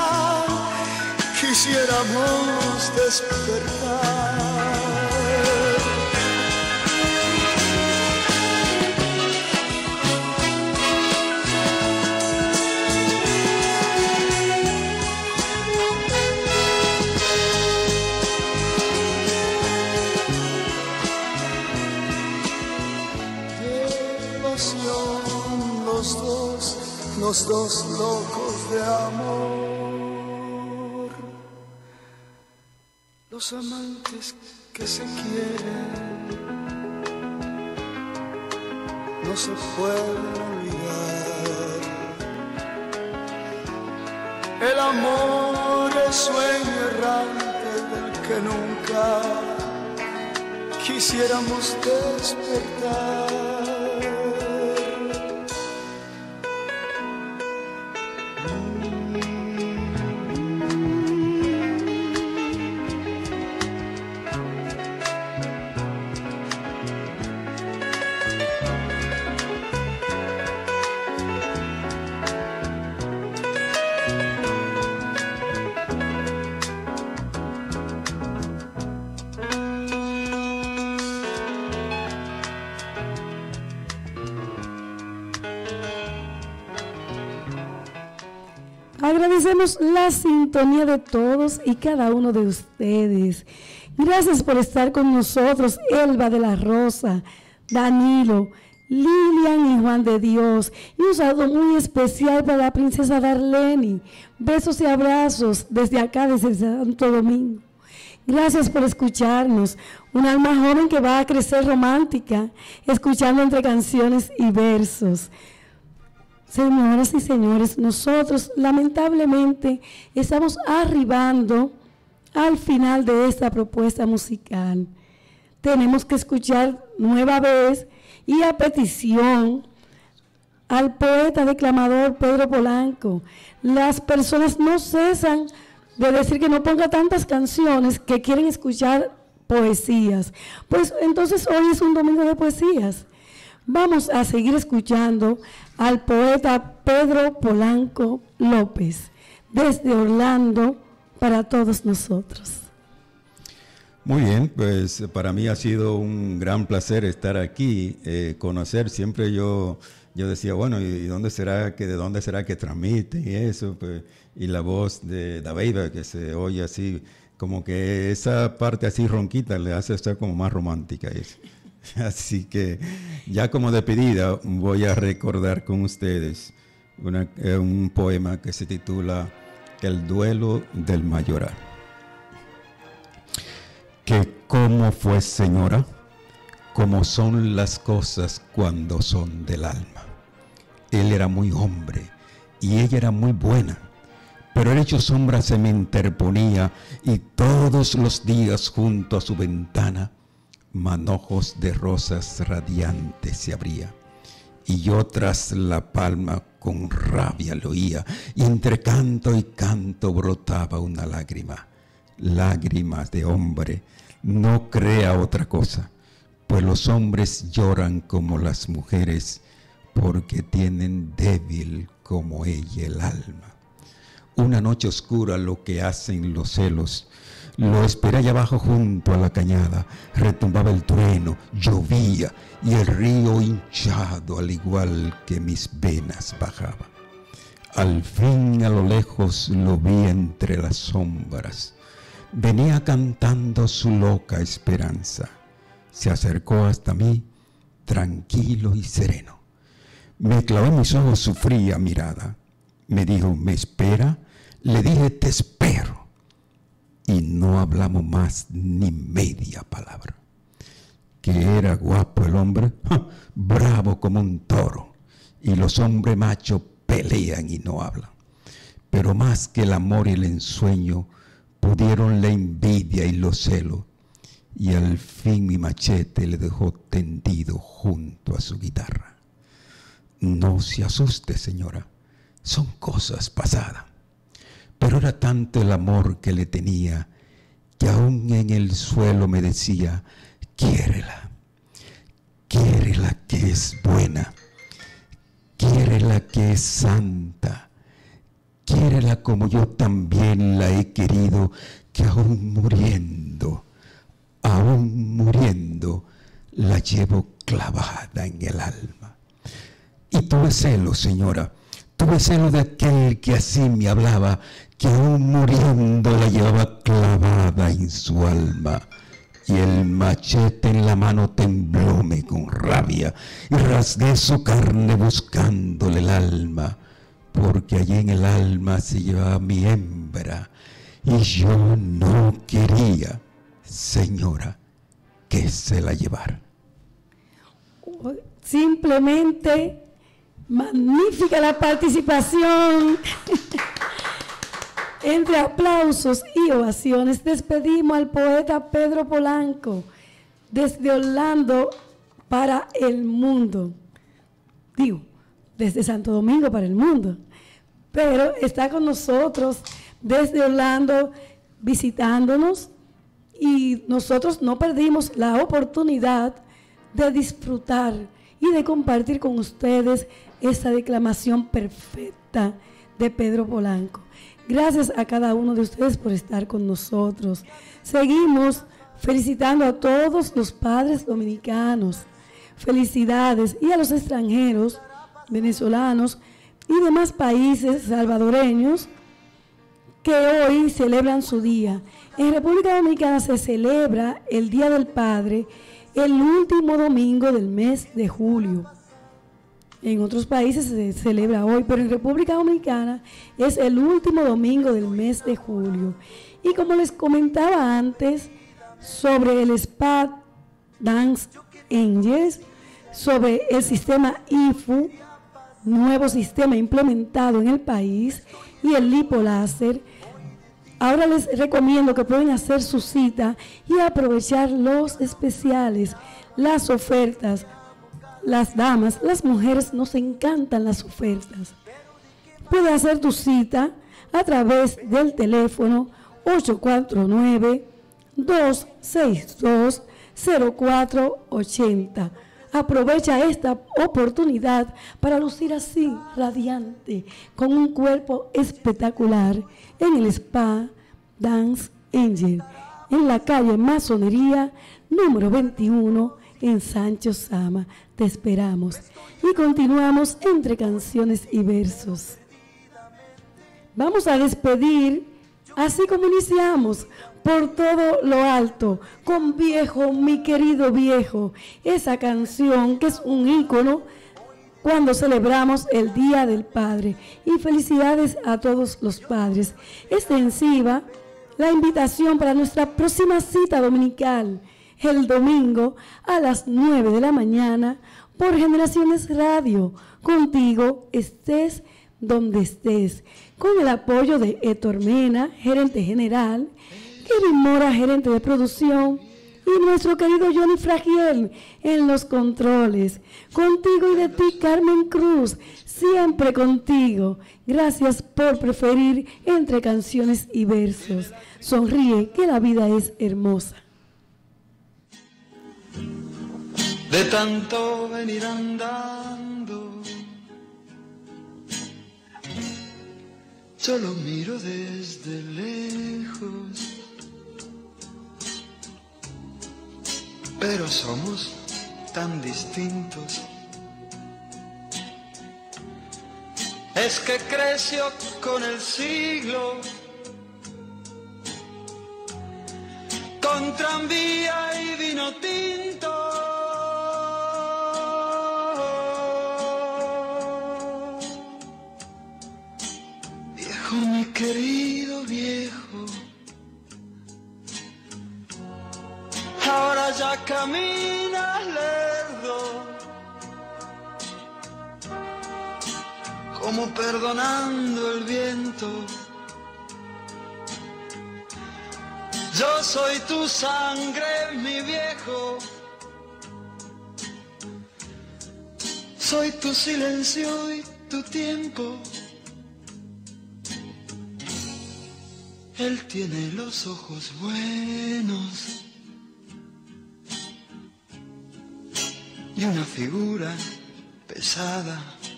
quisiéramos despertar. Los dos, los dos locos de amor, los amantes que se quieren no se pueden olvidar. El amor es sueño errante del que nunca quisiéramos despertar. Agradecemos la sintonía de todos y cada uno de ustedes. Gracias por estar con nosotros, Elba de la Rosa, Danilo, Lilian y Juan de Dios. Y un saludo muy especial para la princesa Darlene. Besos y abrazos desde acá, desde Santo Domingo. Gracias por escucharnos. Un alma joven que va a crecer romántica, escuchando entre canciones y versos. Señoras y señores, nosotros lamentablemente estamos arribando al final de esta propuesta musical. Tenemos que escuchar nueva vez y a petición al poeta declamador Pedro Polanco. Las personas no cesan de decir que no ponga tantas canciones, que quieren escuchar poesías. Pues entonces hoy es un domingo de poesías. Vamos a seguir escuchando al poeta Pedro Polanco López, desde Orlando, para todos nosotros. Muy bien, pues para mí ha sido un gran placer estar aquí, eh, conocer. Siempre yo, yo decía, bueno, ¿y dónde será que, de dónde será que transmiten y eso? Pues, y la voz de David, que se oye así, como que esa parte así ronquita le hace estar como más romántica. Eso. Así que ya como despedida voy a recordar con ustedes una, eh, un poema que se titula El duelo del mayoral. Que cómo fue, señora, como son las cosas cuando son del alma. Él era muy hombre y ella era muy buena, pero el hecho sombra se me interponía y todos los días junto a su ventana manojos de rosas radiantes se abría, y yo tras la palma con rabia lo oía, y entre canto y canto brotaba una lágrima, lágrimas de hombre, no crea otra cosa, pues los hombres lloran como las mujeres, porque tienen débil como ella el alma. Una noche oscura lo que hacen los celos, lo esperé allá abajo junto a la cañada, retumbaba el trueno, llovía y el río hinchado al igual que mis venas bajaba. Al fin a lo lejos lo vi entre las sombras, venía cantando su loca esperanza, se acercó hasta mí tranquilo y sereno, me clavó en mis ojos su fría mirada, me dijo, ¿me espera? Le dije, te espero. Y no hablamos más ni media palabra. Que era guapo el hombre, ¡ja! Bravo como un toro, y los hombres machos pelean y no hablan. Pero más que el amor y el ensueño, pudieron la envidia y los celos, y al fin mi machete le dejó tendido junto a su guitarra. No se asuste, señora, son cosas pasadas. Pero era tanto el amor que le tenía, que aún en el suelo me decía, quiérela, quiérela que es buena, quiérela que es santa, quiérela como yo también la he querido, que aún muriendo, aún muriendo, la llevo clavada en el alma. Y tuve celo, señora, tuve celo de aquel que así me hablaba, que aún muriendo la llevaba clavada en su alma. Y el machete en la mano temblóme con rabia, y rasgué su carne buscándole el alma, porque allí en el alma se llevaba mi hembra, y yo no quería, señora, que se la llevara. Simplemente magnífica la participación. Entre aplausos y ovaciones despedimos al poeta Pedro Polanco desde Orlando para el mundo. Digo, desde Santo Domingo para el mundo. Pero está con nosotros desde Orlando visitándonos, y nosotros no perdimos la oportunidad de disfrutar y de compartir con ustedes esta declamación perfecta de Pedro Polanco. Gracias a cada uno de ustedes por estar con nosotros. Seguimos felicitando a todos los padres dominicanos. Felicidades, y a los extranjeros, venezolanos y demás países salvadoreños que hoy celebran su día. En República Dominicana se celebra el Día del Padre el último domingo del mes de julio. En otros países se celebra hoy, pero en República Dominicana es el último domingo del mes de julio. Y como les comentaba antes sobre el Spa Dance Angels, sobre el sistema I F U, nuevo sistema implementado en el país, y el lipoláser, ahora les recomiendo que pueden hacer su cita y aprovechar los especiales, las ofertas. Las damas, las mujeres nos encantan las ofertas. Puedes hacer tu cita a través del teléfono ocho cuatro nueve, dos seis dos, cero cuatro ocho cero. Aprovecha esta oportunidad para lucir así, radiante, con un cuerpo espectacular en el Spa Dance Angel, en la calle Masonería, número veintiuno, en Sancho Sama. Te esperamos. Y continuamos entre canciones y versos. Vamos a despedir, así como iniciamos, por todo lo alto, con Viejo, mi querido viejo, esa canción que es un ícono cuando celebramos el Día del Padre. Y felicidades a todos los padres. Extensiva la invitación para nuestra próxima cita dominical, el domingo a las nueve de la mañana por Generaciones Radio. Contigo estés donde estés, con el apoyo de Héctor Mena, gerente general, Kevin Mora, gerente de producción, y nuestro querido Johnny Fragiel en los controles. Contigo y de ti, Carmen Cruz, siempre contigo. Gracias por preferir entre canciones y versos. Sonríe, que la vida es hermosa. De tanto venir andando, yo lo miro desde lejos, pero somos tan distintos. Es que creció con el siglo, con tranvía y vino tinto. Viejo, mi querido viejo, ahora ya caminas lerdo, como perdonando el viento. Yo soy tu sangre, mi viejo, soy tu silencio y tu tiempo. Él tiene los ojos buenos y una figura pesada.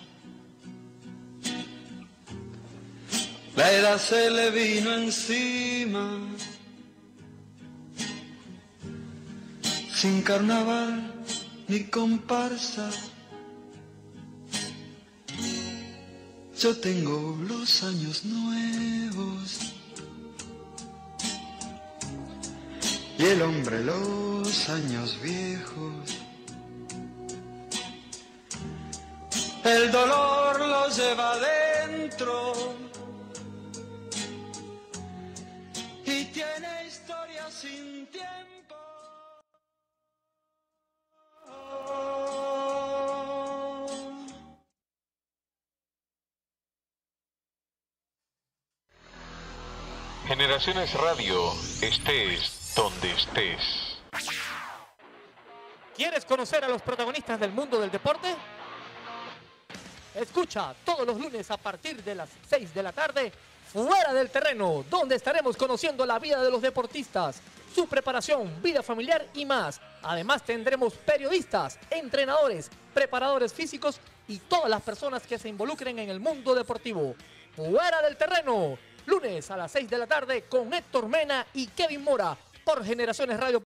La edad se le vino encima, sin carnaval ni comparsa. Yo tengo los años nuevos y el hombre los años viejos. El dolor lo lleva adentro y tiene historia sin tiempo. Generaciones Radio, estés donde estés. ¿Quieres conocer a los protagonistas del mundo del deporte? Escucha todos los lunes a partir de las seis de la tarde, Fuera del Terreno, donde estaremos conociendo la vida de los deportistas, su preparación, vida familiar y más. Además tendremos periodistas, entrenadores, preparadores físicos y todas las personas que se involucren en el mundo deportivo. Fuera del Terreno, lunes a las seis de la tarde con Héctor Mena y Kevin Mora por Generaciones Radio.